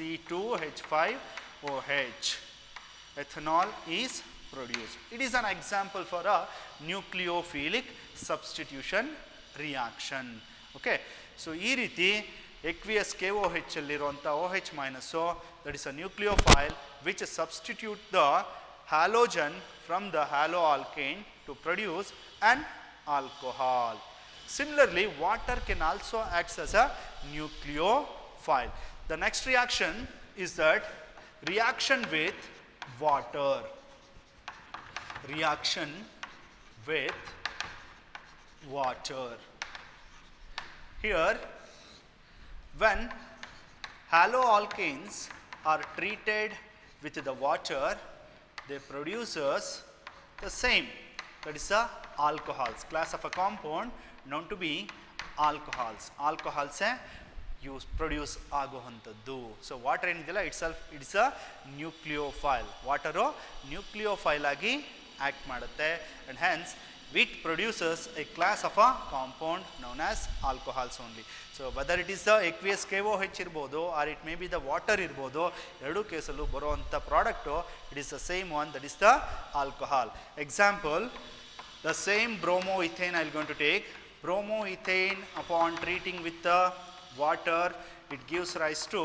C2H5OH. Ethanol is produced. It is an example for a nucleophilic substitution reaction. Okay, so ಈ ರೀತಿ aqueous KOH ಅಲ್ಲಿರುವಂಥ OH minus, that is a nucleophile which substitute the halogen from the haloalkane to produce an alcohol. Similarly, water can also act as a nucleophile. The next reaction is that reaction with water. Reaction with water. Here, when haloalkanes are treated with the water, they produces the same, that is the alcohols, class of a compound known to be alcohols. Alcohols use produce ಆಗುವಂಥದ್ದು. So water ಏನಿದೆಯಲ್ಲ itself it is a nucleophile. Water nucleophile ಆಗಿ act ಮಾಡುತ್ತೆ and hence it produces a class of a compound known as alcohols only. So whether it is the aqueous KOH ಇರ್ಬೋದು or it may be the water ಇರ್ಬೋದು, ಎರಡೂ ಕೇಸಲ್ಲೂ ಬರುವಂಥ product it is the same one, that is the alcohol. Example, the same bromoethane I am going to take. Bromoethane, upon treating with the water, it gives rise to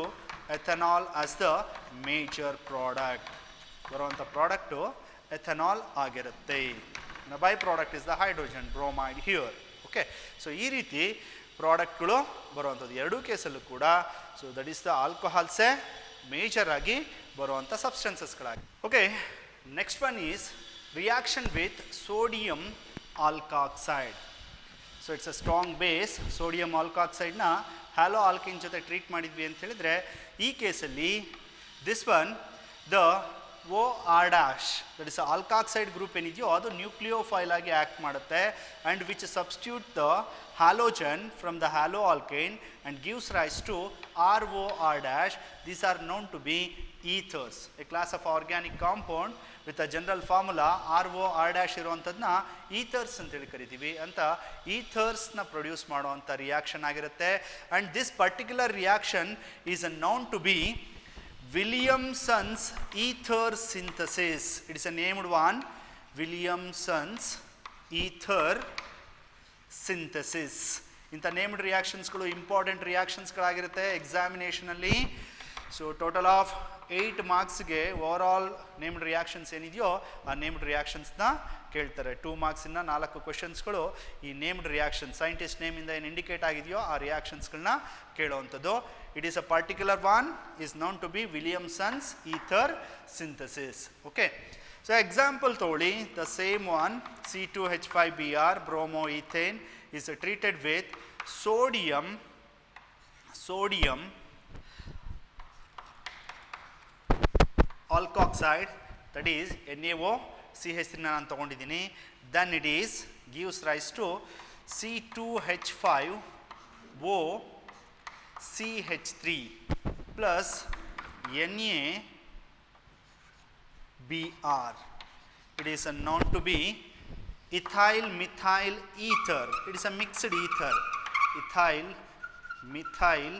ethanol as the major product. ಬರುವಂಥ product ethanol ಆಗಿರುತ್ತೆ. By product is the hydrogen bromide here. Okay, so ಈ ರೀತಿ ಪ್ರಾಡಕ್ಟ್ಗಳು ಬರುವಂಥದ್ದು ಎರಡೂ ಕೇಸಲ್ಲೂ ಕೂಡ. So that is the ಆಲ್ಕೋಹಾಲ್ಸೇ ಮೇಜರ್ ಆಗಿ ಬರುವಂಥ ಸಬ್ಸ್ಟೆನ್ಸಸ್ಗಳಾಗಿ. Okay, next one is reaction with sodium alkoxide. So it's a strong base. Sodium ಆಲ್ಕಾಕ್ಸೈಡ್ನ ಹ್ಯಾಲೋ ಆಲ್ಕೇನ್ ಜೊತೆ ಟ್ರೀಟ್ ಮಾಡಿದ್ವಿ ಅಂತ ಹೇಳಿದರೆ ಈ ಕೇಸಲ್ಲಿ this one the OR dash, that is alkoxide group ಏನಿದೆಯೋ ಅದು ನ್ಯೂಕ್ಲಿಯೋಫೈಲ್ ಆಗಿ ಆ್ಯಕ್ಟ್ ಮಾಡುತ್ತೆ and which substitute the halogen from the halo alkane and gives rise to ROR dash. These are known to be ethers, a class of organic compound with a general formula ROR dash ಇರುವಂಥದ್ದನ್ನ ethers ಅಂತೇಳಿ ಕರಿತೀವಿ. ಅಂತ ಈಥರ್ಸ್ನ produce ಮಾಡುವಂಥ reaction ಆಗಿರುತ್ತೆ. And this particular reaction is known to be Williamson's ether synthesis. It is a named one, Williamson's ether synthesis. ಇಂಥ named ರಿಯಾಕ್ಷನ್ಸ್ಗಳು important ರಿಯಾಕ್ಷನ್ಸ್ಗಳಾಗಿರುತ್ತೆ ಎಕ್ಸಾಮಿನೇಷನಲ್ಲಿ. ಸೊ ಟೋಟಲ್ ಆಫ್ 8 ಮಾರ್ಕ್ಸ್ಗೆ ಓವರ್ ಆಲ್ ನೇಮ್ಡ್ ರಿಯಾಕ್ಷನ್ಸ್ ಏನಿದೆಯೋ ಆ ನೇಮ್ಡ್ ರಿಯಾಕ್ಷನ್ಸ್ನ ಕೇಳ್ತಾರೆ. 2 ಮಾರ್ಕ್ಸಿಂದ 4 ಕ್ವೆಶನ್ಸ್ಗಳು ಈ ನೇಮ್ಡ್ ರಿಯಾಕ್ಷನ್ ಸೈಂಟಿಸ್ಟ್ ನೇಮಿಂದ ಏನು ಇಂಡಿಕೇಟ್ ಆಗಿದೆಯೋ ಆ ರಿಯಾಕ್ಷನ್ಸ್ಗಳನ್ನ ಕೇಳುವಂಥದ್ದು. It is a particular one is known to be Williamson's ether synthesis. Okay, so example toli the same one C2H5Br bromoethane is treated with sodium alkoxide, that is NaOCH3 ನಾನು ತಗೊಂಡಿದ್ದೀನಿ. then it is gives rise to C2H5O CH3 plus NaBr. It is known to be ethyl methyl ether. It is a mixed ether. Ethyl methyl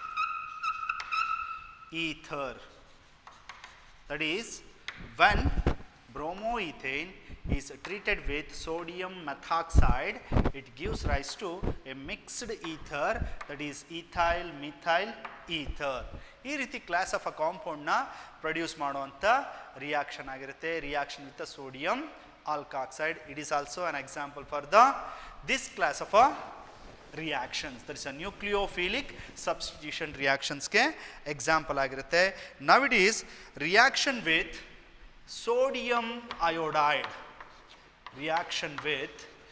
ether. That is when bromoethane is treated with sodium methoxide, it gives rise to a mixed ether, that is ethyl methyl ether. ಈ ರೀತಿ class of a ಕಾಂಪೌಂಡ್ನ produce ಮಾಡುವಂಥ reaction ಆಗಿರುತ್ತೆ. Reaction with sodium alkoxide. It is also an example for this class of a reactions. That is a nucleophilic substitution ರಿಯಾಕ್ಷನ್ಸ್ಗೆ example ಆಗಿರುತ್ತೆ. Now it is reaction with sodium iodide. Reaction with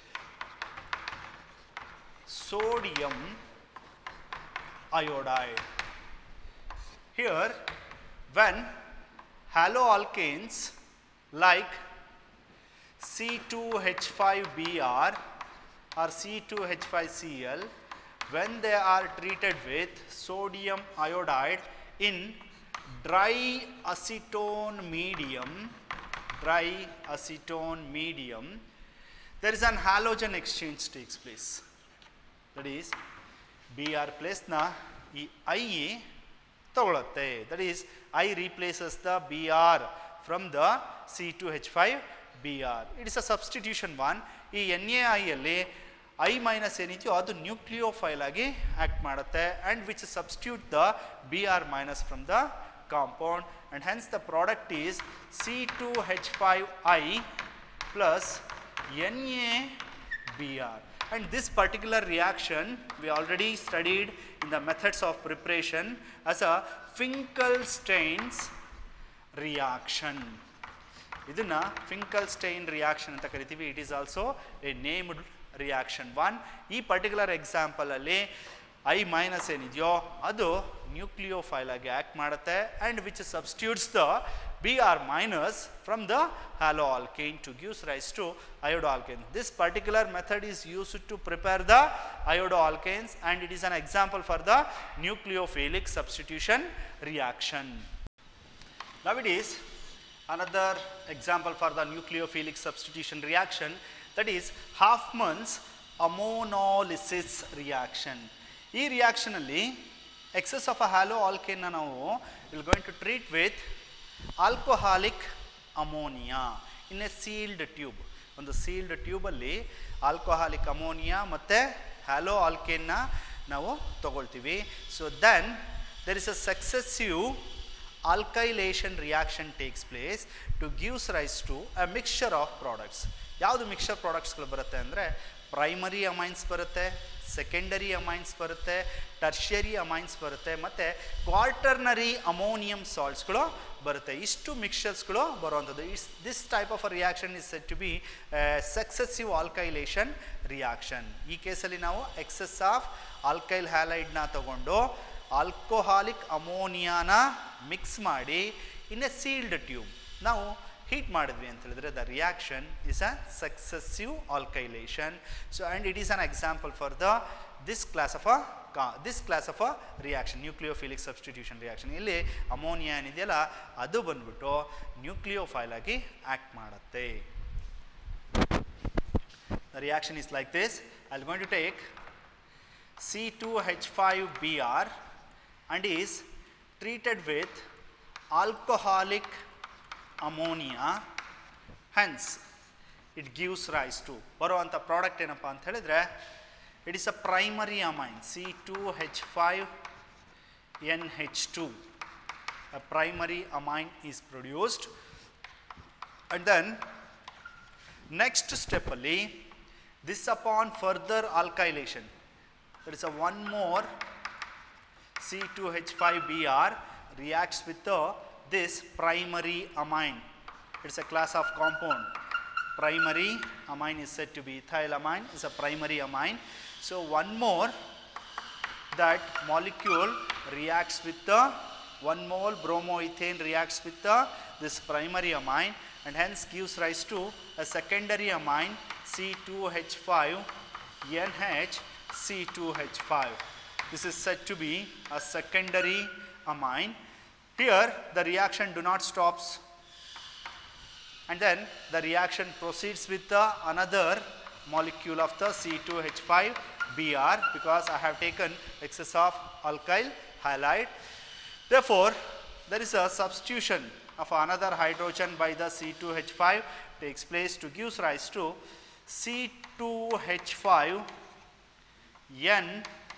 sodium iodide. Here when haloalkanes like C2H5Br or C2H5Cl, when they are treated with sodium iodide in dry acetone medium, there is an halogen exchange takes place. That is Br place na ee I ತಗೊಳುತ್ತೆ. That is I replaces the Br from the C2H5Br. It is a substitution one. ಈ NaI ಅಲ್ಲಿ I minus ಏನಿದೆಯೋ ಅದು nucleophile ಆಗಿ act ಮಾಡುತ್ತೆ and which substitute the Br minus from the compound, and hence the product is C2H5I plus NaBr. And this particular reaction we already studied in the methods of preparation as a Finkelstein's reaction. ಇದನ್ನ Finkelstein reaction ಅಂತ ಕರಿತೀವಿ. It is also a named reaction one. ಈ particular example ಅಲ್ಲಿ I minus ಏನಿದೆಯೋ ಅದು nucleophile ಆಗಿ act ಮಾಡುತ್ತೆ and which substitutes the Br minus from the haloalkane to gives rise to iodoalkane. This particular method is used to prepare the iodoalkanes and it is an example for the nucleophilic substitution reaction. Now it is another example for the nucleophilic substitution reaction, that is Hoffman's ammonolysis reaction. ಈ reaction ಅಲ್ಲಿ excess of a haloalkane na ನಾವು we are going to treat with alcoholic ammonia in a sealed tube. ಒಂದು sealed tube ಅಲ್ಲಿ alcoholic ammonia ಮತ್ತೆ haloalkane ನ ನಾವು ತಗೊಳ್ತೀವಿ. So then there is a successive alkylation reaction takes place to gives rise to a mixture of products. ಯಾವುದು mixture ಪ್ರಾಡಕ್ಟ್ಸ್ಗಳು ಬರುತ್ತೆ ಅಂದರೆ ಪ್ರೈಮರಿ ಅಮೈನ್ಸ್ ಬರುತ್ತೆ, ಸೆಕೆಂಡರಿ ಅಮೈನ್ಸ್ ಬರುತ್ತೆ, ಟರ್ಷಿಯರಿ ಅಮೈನ್ಸ್ ಬರುತ್ತೆ ಮತ್ತು ಕ್ವಾರ್ಟರ್ನರಿ ಅಮೋನಿಯಂ ಸಾಲ್ಟ್ಸ್ಗಳು ಬರುತ್ತೆ. ಇಷ್ಟು ಮಿಕ್ಸ್ಚರ್ಸ್ಗಳು ಬರುವಂಥದ್ದು. This type of a reaction is said to be successive alkylation reaction. ಈ ಕೇಸಲ್ಲಿ ನಾವು ಎಕ್ಸೆಸ್ ಆಫ್ ಆಲ್ಕೈಲ್ ಹ್ಯಾಲೈಡ್ನ ತಗೊಂಡು ಆಲ್ಕೋಹಾಲಿಕ್ ಅಮೋನಿಯಾನ ಮಿಕ್ಸ್ ಮಾಡಿ ಇನ್ ಎ ಸೀಲ್ಡ್ ಟ್ಯೂಬ್ ನಾವು ಹೀಟ್ ಮಾಡಿದ್ವಿ ಅಂತ ಹೇಳಿದ್ರೆ the reaction is a successive alkylation. So and it is an example for this class of a reaction, nucleophilic substitution reaction. ಇಲ್ಲಿ ammonia ಏನಿದೆಯಲ್ಲ ಅದು ಬಂದ್ಬಿಟ್ಟು ನ್ಯೂಕ್ಲಿಯೋಫೈಲ್ ಆಗಿ ಆ್ಯಕ್ಟ್ ಮಾಡುತ್ತೆ. The reaction is like this. I am going to take C2H5Br and is treated with alcoholic ammonia, hence it gives rise to ಬರುವಂಥ product ಏನಪ್ಪ ಅಂತ ಹೇಳಿದ್ರೆ it is a primary amine C2H5NH2. a primary amine is produced, and then next step ಅಲ್ಲಿ this upon further alkylation, there is a one more C2H5Br reacts with this primary amine. It is a class of compound. Primary amine is said to be ethylamine, is a primary amine. So one more that molecule reacts with the 1 mole bromoethane reacts with this primary amine, and hence gives rise to a secondary amine C2H5NH(C2H5). This is said to be a secondary amine. Here the reaction do not stops, and then the reaction proceeds with another molecule of the C2H5Br, because I have taken excess of alkyl halide. Therefore, there is a substitution of another hydrogen by the C2H5 takes place to gives rise to C2H5N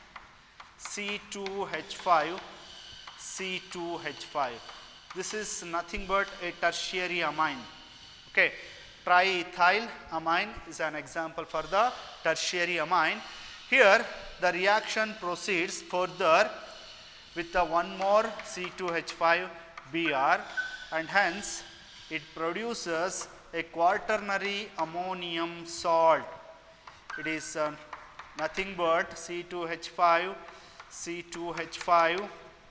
C2H5. This is nothing but a tertiary amine. Okay, triethyl amine is an example for the tertiary amine. Here the reaction proceeds further with the one more C2H5Br, and hence it produces a quaternary ammonium salt. It is nothing but C2H5, C2H5,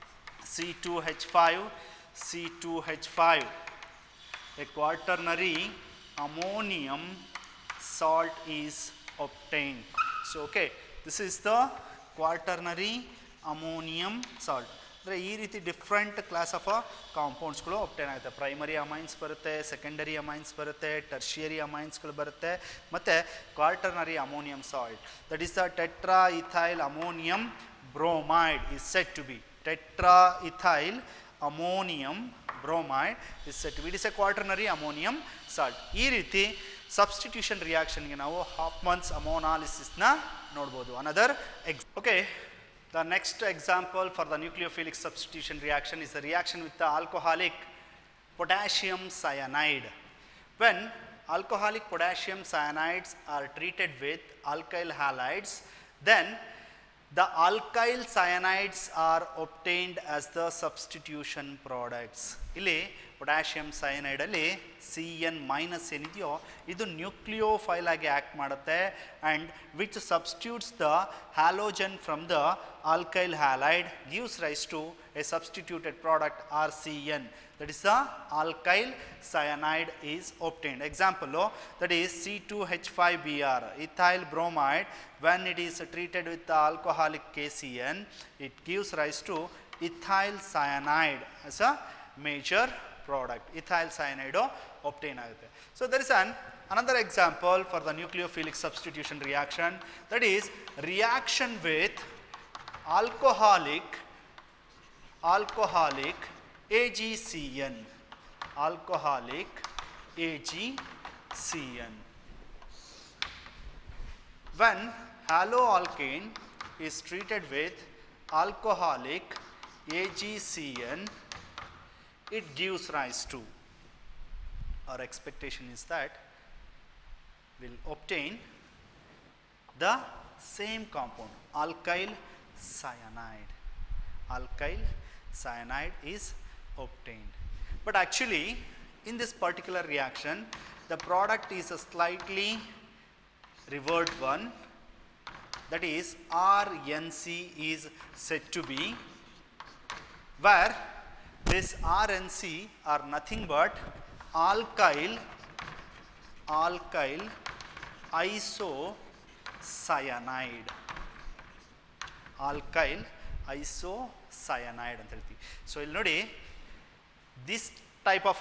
C2H5, C2H5. A quaternary ammonium salt is obtained. So, okay, this is the quaternary ammonium salt. ಅಂದರೆ ಈ ರೀತಿ different class of ಕಾಂಪೌಂಡ್ಸ್ಗಳು obtain ಆಗುತ್ತೆ. Primary amines ಬರುತ್ತೆ, secondary amines ಬರುತ್ತೆ, tertiary ಅಮೈನ್ಸ್ಗಳು ಬರುತ್ತೆ, ಮತ್ತು quaternary ammonium salt. That is the tetra ethyl ammonium bromide is said to be. Tetraethyl ammonium bromide is said to be. It is a quaternary ammonium salt. ಈ ರೀತಿ substitution ರಿಯಾಕ್ಷನ್ಗೆ ನಾವು ಹಾಫ್ಮನ್ಸ್ ಅಮೋನಾಲಿಸಿಸ್ನ ನೋಡ್ಬೋದು. Another okay. The next example for the nucleophilic substitution reaction is the reaction with the alcoholic potassium cyanide. When alcoholic potassium cyanides are treated with alkyl halides, then the alkyl cyanides are obtained as the substitution products. ಇಲ್ಲಿ potassium cyanide ಅಲ್ಲಿ Cn minus ಏನಿದೆಯೋ ಇದು nucleophile ಆಗಿ act ಮಾಡುತ್ತೆ, and which substitutes the halogen from the alkyl halide gives rise to a substituted product RCN. That is the alkyl cyanide is obtained. Example, that is C2H5Br, ethyl bromide. When it is treated with the alcoholic KCN, it gives rise to ethyl cyanide as a major product. Ethyl cyanide obtain ಆಗುತ್ತೆ. So there is another example for the nucleophilic substitution reaction, that is reaction with alcoholic AgCN, alcoholic AgCN. When haloalkane is treated with alcoholic AgCN, it gives rise to, our expectation is that we'll obtain the same compound, alkyl cyanide. Alkyl cyanide is obtained. But actually, in this particular reaction, the product is a slightly revert one, that is RNC is said to be, where this RNC are nothing but alkyl isocyanide. Alkyl isocyanide ಅಂತ ಹೇಳ್ತೀವಿ. So ಇಲ್ಲಿ ನೋಡಿ, this type of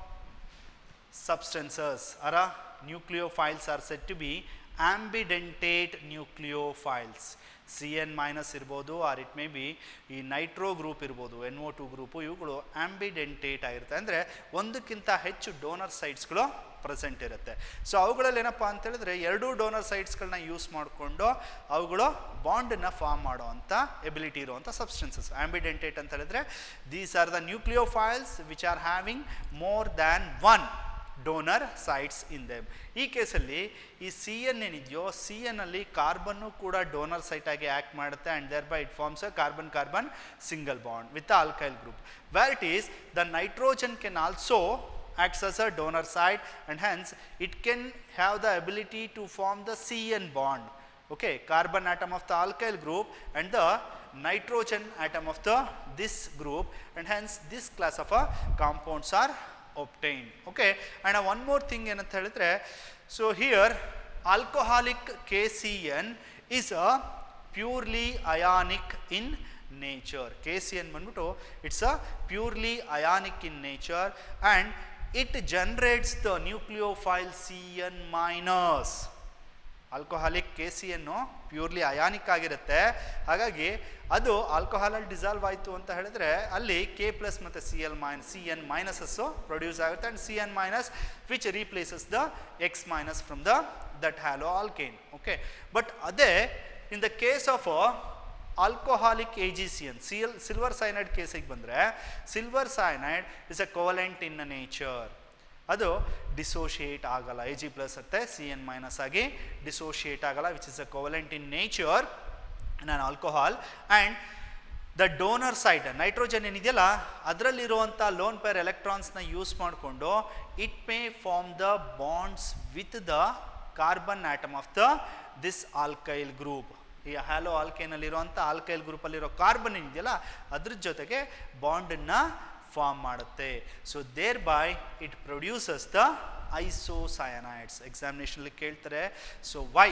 substances or nucleophiles are said to be ambidentate nucleophiles. CN minus ಇರ್ಬೋದು, or it may be ಈ nitro group ಇರ್ಬೋದು, NO2 group, ಇವುಗಳು ambidentate ಆಗಿರುತ್ತೆ. ಅಂದರೆ ಒಂದಕ್ಕಿಂತ ಹೆಚ್ಚು ಡೋನರ್ ಸೈಟ್ಸ್ಗಳು ಪ್ರೆಸೆಂಟ್ ಇರುತ್ತೆ. ಸೊ ಅವುಗಳಲ್ಲಿ ಏನಪ್ಪ ಅಂತ ಹೇಳಿದ್ರೆ, ಎರಡೂ ಡೋನರ್ ಸೈಟ್ಸ್ಗಳನ್ನ ಯೂಸ್ ಮಾಡಿಕೊಂಡು ಅವುಗಳು ಬಾಂಡನ್ನು ಫಾರ್ಮ್ ಮಾಡುವಂಥ ಎಬಿಲಿಟಿ ಇರುವಂಥ ಸಬ್ಸ್ಟೆನ್ಸಸ್. ಆಂಬಿಡೆಂಟೇಟ್ ಅಂತ ಹೇಳಿದ್ರೆ, these are the nucleophiles which are having more than one donor sites in them. ಈ ಕೇಸಲ್ಲಿ ಈ CN ಏನಿದೆಯೋ, CN ಅಲ್ಲಿ ಕಾರ್ಬನ್ನು ಕೂಡ ಡೋನರ್ ಸೈಟ್ ಆಗಿ ಆ್ಯಕ್ಟ್ ಮಾಡುತ್ತೆ, and thereby it forms a carbon carbon single bond with the alkyl group. Where it is the nitrogen can also acts as a donor site, and hence it can have the ability to form the CN bond. Okay, carbon atom of the alkyl group and the nitrogen atom of the this group, and hence this class of compounds are obtained. Okay, and one more thing enanta helidre, so here alcoholic KCN is a purely ionic in nature. KCN banduto it's a purely ionic in nature, and it generates the nucleophile CN minus. Alcoholic KCN purely ionic ಆಗಿರುತ್ತೆ. ಹಾಗಾಗಿ ಅದು ಆಲ್ಕೋಹಾಲಲ್ಲಿ dissolve ಆಯಿತು ಅಂತ ಹೇಳಿದ್ರೆ ಅಲ್ಲಿ K+ ಮತ್ತು CN minuses produce ಆಗುತ್ತೆ, and CN minus which replaces the X minus from that halo alkane. Okay, but ಅದೇ in the case of alcoholic AgCN, silver cyanide ಕೇಸಿಗೆ ಬಂದರೆ, silver cyanide is a covalent in nature. ಅದು dissociate ಆಗಲ್ಲ, Ag+ ಇರುತ್ತೆ, CN minus ಆಗಿ dissociate ಆಗಲ್ಲ, which is a covalent in nature in an alcohol. And the donor site nitrogen ಏನಿದೆಯಲ್ಲ, ಅದರಲ್ಲಿರುವಂಥ lone pair ಎಲೆಕ್ಟ್ರಾನ್ಸ್ನ ಯೂಸ್ ಮಾಡಿಕೊಂಡು it may form the bonds with the carbon atom of the this alkyl group. ಈ halo ಆಲ್ಕೇನಲ್ಲಿರುವಂಥ alkyl ಗ್ರೂಪಲ್ಲಿರೋ carbon ಏನಿದೆಯಲ್ಲ, ಅದ್ರ ಜೊತೆಗೆ ಬಾಂಡನ್ನು ಫಾರ್ಮ್ ಮಾಡುತ್ತೆ. So thereby it produces the isocyanides. ಎಕ್ಸಾಮಿನೇಷನಲ್ಲಿ ಕೇಳ್ತಾರೆ, so why,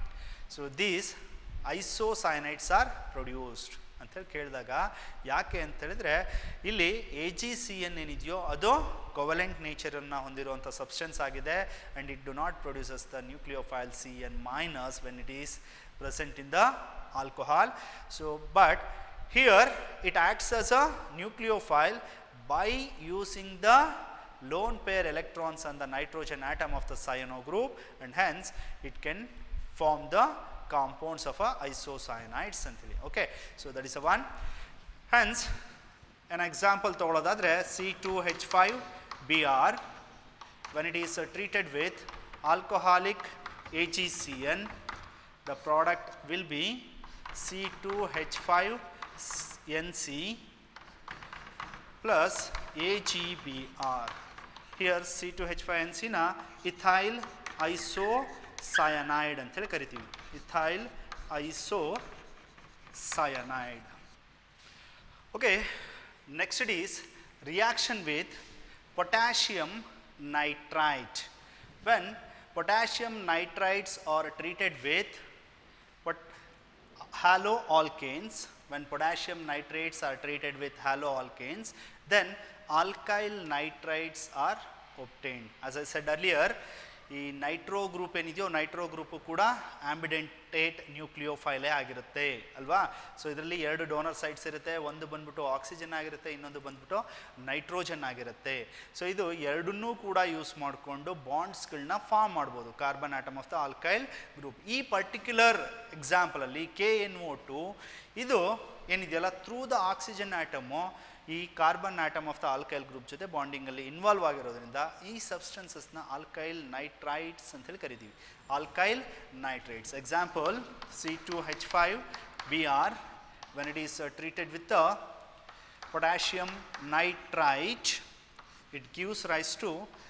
so these isocyanides are produced ಅಂತೇಳಿ ಕೇಳಿದಾಗ, ಯಾಕೆ ಅಂತ ಹೇಳಿದ್ರೆ, ಇಲ್ಲಿ AgCN ಏನಿದೆಯೋ ಅದು ಕೋವಲೆಂಟ್ ನೇಚರನ್ನು ಹೊಂದಿರುವಂಥ ಸಬ್ಸ್ಟೆನ್ಸ್ ಆಗಿದೆ, and it do not produces the nucleophile CN minus when it is present in the alcohol. So but here it acts as a nucleophile by using the lone pair electrons on the nitrogen atom of the cyano group, and hence it can form the compounds of isocyanide antili. Okay, so that is a one. Hence an example togolodadre C2H5Br, when it is treated with alcoholic AgCN, the product will be C2H5NC plus AgBr. Here C2H5NC na ethyl isocyanide antele karitivi. Ethyl isocyanide. Okay, next it is reaction with potassium nitrite. When potassium nitrites are treated with haloalkanes, when potassium nitrates are treated with haloalkanes, then alkyl nitrites are obtained. As I said earlier, ಈ nitro group ಏನಿದೆಯೋ, nitro group ಕೂಡ ambidentate ನ್ಯೂಕ್ಲಿಯೋಫೈಲೇ ಆಗಿರುತ್ತೆ ಅಲ್ವಾ. So ಇದರಲ್ಲಿ ಎರಡು donor sites ಇರುತ್ತೆ, ಒಂದು ಬಂದ್ಬಿಟ್ಟು ಆಕ್ಸಿಜನ್ ಆಗಿರುತ್ತೆ, ಇನ್ನೊಂದು ಬಂದ್ಬಿಟ್ಟು ನೈಟ್ರೋಜನ್ ಆಗಿರುತ್ತೆ. ಸೊ ಇದು ಎರಡನ್ನೂ ಕೂಡ ಯೂಸ್ ಮಾಡಿಕೊಂಡು ಬಾಂಡ್ಸ್ಗಳನ್ನ ಫಾರ್ಮ್ ಮಾಡ್ಬೋದು, carbon atom of the alkyl group. ಈ ಪರ್ಟಿಕ್ಯುಲರ್ ಎಕ್ಸಾಂಪಲಲ್ಲಿ KNO2 ಇದು ಏನಿದೆಯಲ್ಲ ಥ್ರೂ ದ ಆಕ್ಸಿಜನ್ ಆಟಮು ಈ carbon atom of the alkyl group ಜೊತೆ ಬಾಂಡಿಂಗಲ್ಲಿ ಇನ್ವಾಲ್ವ್ ಆಗಿರೋದ್ರಿಂದ ಈ ಸಬ್ಸ್ಟೆನ್ಸಸ್ನ ಆಲ್ಕೈಲ್ ನೈಟ್ರೈಟ್ಸ್ ಅಂತೇಳಿ ಕರಿತೀವಿ. Alkyl nitrites example C2H5Br when it is treated with the potassium nitrite, it gives rise to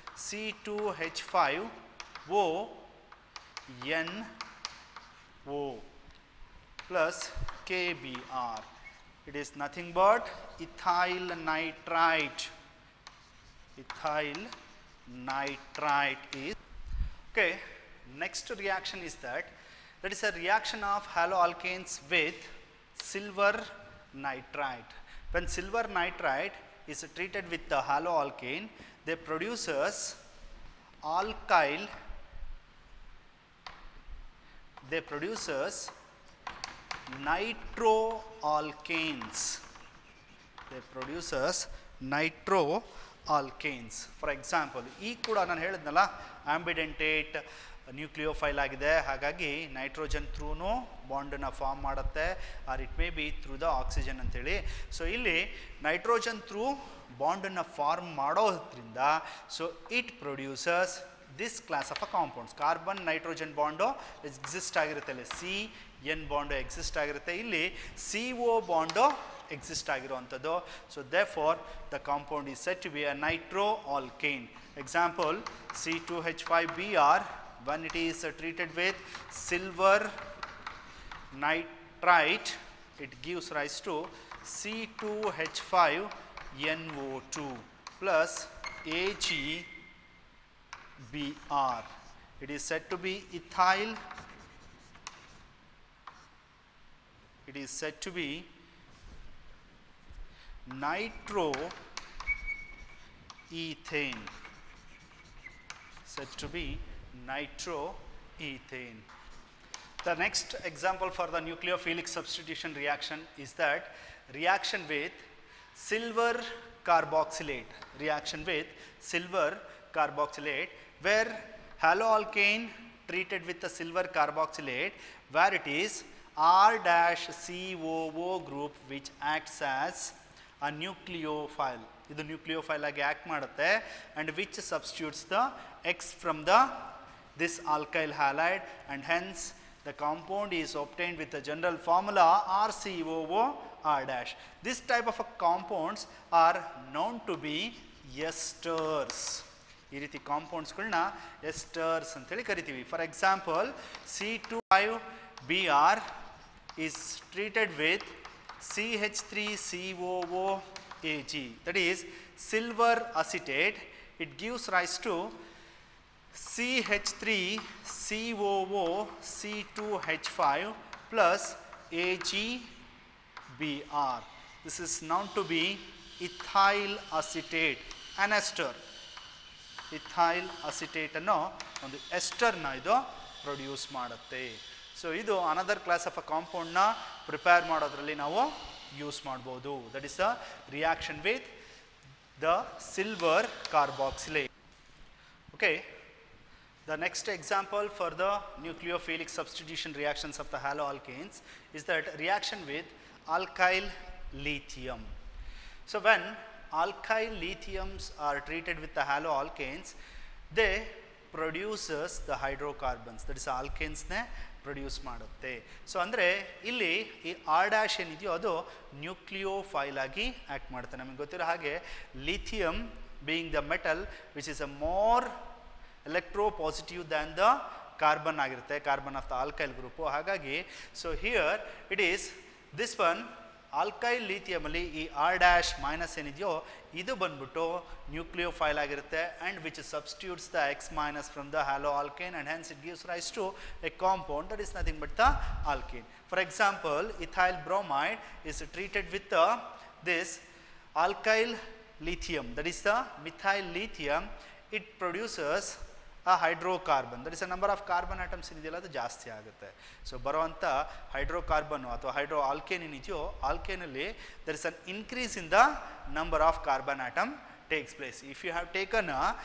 C2H5ONO plus KBr. It is nothing but ethyl nitrite. Ethyl nitrite is okay. Next reaction is that is a reaction of haloalkanes with silver nitrite. When silver nitrite is treated with the haloalkane, they produces alkyl. They produces nitroalkanes. They produces nitroalkanes. For example, ಈ ಕೂಡ ನಾನು ಹೇಳಿದ್ನಲ್ಲ ambidentate nucleophile ಆಗಿದೆ, ಹಾಗಾಗಿ nitrogen ಥ್ರೂನು ಬಾಂಡನ್ನು form ಮಾಡುತ್ತೆ, or it may be through the oxygen ಅಂತೇಳಿ. ಸೊ ಇಲ್ಲಿ ನೈಟ್ರೋಜನ್ ಥ್ರೂ ಬಾಂಡನ್ನು ಫಾರ್ಮ್ ಮಾಡೋದ್ರಿಂದ so it produces this class of a compounds. Carbon nitrogen bond exist ಆಗಿರುತ್ತೆ, ಅಲ್ಲಿ CN ಬಾಂಡು ಎಕ್ಸಿಸ್ಟ್ ಆಗಿರುತ್ತೆ, ಇಲ್ಲಿ CO ಬಾಂಡು ಎಕ್ಸಿಸ್ಟ್ ಆಗಿರುವಂಥದ್ದು. So therefore the compound is said to be a nitroalkane. Example C2H5Br when it is treated with silver nitrite, it gives rise to C2H5NO2 plus AgBr. It is said to be ethyl. It is said to be nitroethane. Said to be nitroethane. The next example for the nucleophilic substitution reaction is that reaction with silver carboxylate. Reaction with silver carboxylate where haloalkane treated with the silver carboxylate where it is R-COO group which acts as a nucleophile. ಇದು nucleophile ಆಗಿ act ಮಾಡುತ್ತೆ and which substitutes the X from this alkyl halide and hence the compound is obtained with the general formula RCOOR'. This type of compounds are known to be esters. ಈ ರೀತಿ ಕಾಂಪೌಂಡ್ಸ್ಗಳನ್ನ esters ಅಂತೇಳಿ ಕರಿತೀವಿ. For example C2H5Br is treated with CH3COOAg, that is silver acetate. It gives rise to CH3COOC2H5 plus AgBr. This is known to be ethyl acetate, an ester. ethyl acetate ಅನ್ನೋ ಒಂದು ಎಸ್ಟರ್ನ ಇದು produce ಮಾಡುತ್ತೆ. So ಇದು another class of a ಕಾಂಪೌಂಡ್ನ prepare ಮಾಡೋದ್ರಲ್ಲಿ ನಾವು use ಮಾಡ್ಬೋದು. That is the reaction with the silver carboxylate. Okay, the next example for the nucleophilic substitution reactions of the haloalkanes is that reaction with alkyl lithium. So when alkyl lithiums are treated with the haloalkanes, they produces the hydrocarbons, that is alkanes ne produce ಮಾಡುತ್ತೆ. So ಅಂದರೆ ಇಲ್ಲಿ ಈ R' ಏನಿದೆಯೋ ಅದು nucleophile ಆಗಿ act ಮಾಡುತ್ತೆ. ನಮಗೆ ಗೊತ್ತಿರೋ ಹಾಗೆ lithium being the metal which is a more electropositive than the carbon ಆಗಿರುತ್ತೆ, carbon of the alkyl group. ಹಾಗಾಗಿ so here it is this one alkyl ಲಿಥಿಯಮಲ್ಲಿ ಈ R' ಮೈನಸ್ ಏನಿದೆಯೋ ಇದು ಬಂದ್ಬಿಟ್ಟು ನ್ಯೂಕ್ಲಿಯೋಫೈಲ್ ಆಗಿರುತ್ತೆ and which substitutes the X minus from the halo alkane and hence it gives rise to a compound that is nothing but the alkane. For example ethyl bromide is treated with this alkyl lithium, that is the methyl lithium. It produces a hydrocarbon, that is a number of carbon atoms ಏನಿದೆಯಲ್ಲ ಅದು ಜಾಸ್ತಿ ಆಗುತ್ತೆ. So ಬರುವಂಥ hydrocarbon ಅಥವಾ hydro alkane ಏನಿದೆಯೋ ಆಲ್ಕೇನಲ್ಲಿ there is an increase in the number of carbon atom takes place. If you have taken a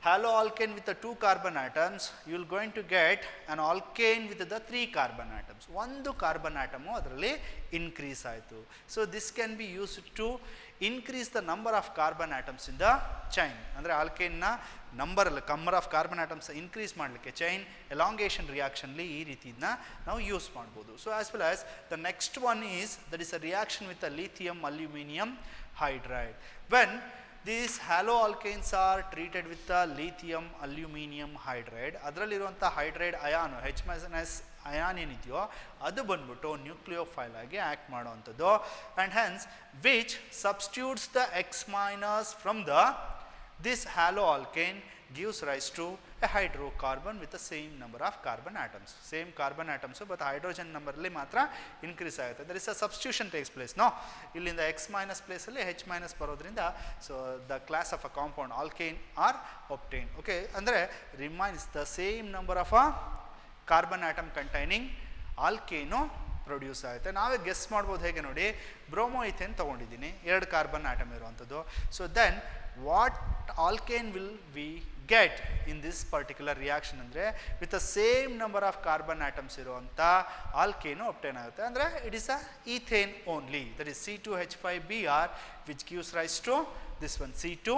haloalkane with the 2 carbon atoms, you will going to get an alkane with the 3 carbon atoms. ಒಂದು carbon atom ಅದರಲ್ಲಿ increase ಆಯಿತು. So this can be use to increase the number of carbon atoms in the chain. ಅಂದರೆ ಆಲ್ಕೇನ್ನ number of carbon atoms increase ಮಾಡಲಿಕ್ಕೆ chain elongation ರಿಯಾಕ್ಷನ್ಲಿ ಈ ರೀತಿನ ನಾವು ಯೂಸ್ ಮಾಡ್ಬೋದು. So as well as the next one is that is a reaction with a lithium aluminium hydride. When these haloalkanes are treated with the lithium aluminum hydride, ಅದರಲ್ಲಿರುವಂಥ hydride ಅಯಾನು H- ion ಏನಿದೆಯೋ ಅದು ಬಂದ್ಬಿಟ್ಟು nucleophile ಆಗಿ act ಮಾಡುವಂಥದ್ದು. And hence which substitutes the X- from the this haloalkane gives rise to a hydrocarbon with the same number of carbon atoms. Same carbon atoms, but hydrogen number ಅಲ್ಲಿ ಮಾತ್ರ increase ಆಗುತ್ತೆ. there is a substitution takes place. No, ಇಲ್ಲಿಂದ X- place ಅಲ್ಲಿ H- ಬರೋದ್ರಿಂದ so the class of a compound alkane are obtained. Okay, ಅಂದರೆ remains the same number of a carbon atom containing alkane produce ಆಗುತ್ತೆ. ನಾವೇ guess ಮಾಡ್ಬೋದು ಹೇಗೆ ನೋಡಿ, bromoethane ತೊಗೊಂಡಿದ್ದೀನಿ 2 ಕಾರ್ಬನ್ ಆಟಮ್ ಇರುವಂಥದ್ದು. So then what alkane will we get in this particular reaction ಅಂದರೆ with the same number of carbon atoms ಇರುವಂಥ ಆಲ್ಕೇನು obtain ಆಗುತ್ತೆ. ಅಂದರೆ it is a ethane only, that is C2H5Br which gives rise to this one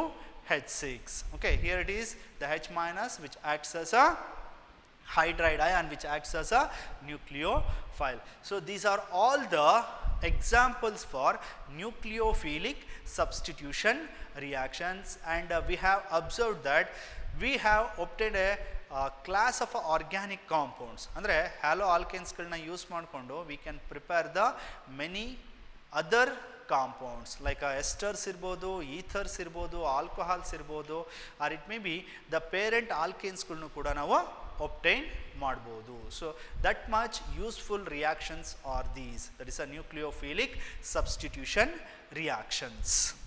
C2H6. Okay, here it is the H- which acts as a hydride ion which acts as a nucleophile. So these are all the examples for nucleophilic substitution reactions, and we have observed that we have obtained a class of organic compounds. ಅಂದರೆ haloalkanesಗಳನ್ನ use ಮಾಡಿಕೊಂಡು we can prepare the many other compounds like esters ಇರ್ಬೋದು, ethers ಇರ್ಬೋದು, alcohols ಇರ್ಬೋದು, or it may be the parent alkanesಗಳನ್ನು ಕೂಡ ನಾವು obtain ಮಾಡ್ಬೋದು. So that much useful reactions are these, that is a nucleophilic substitution reactions.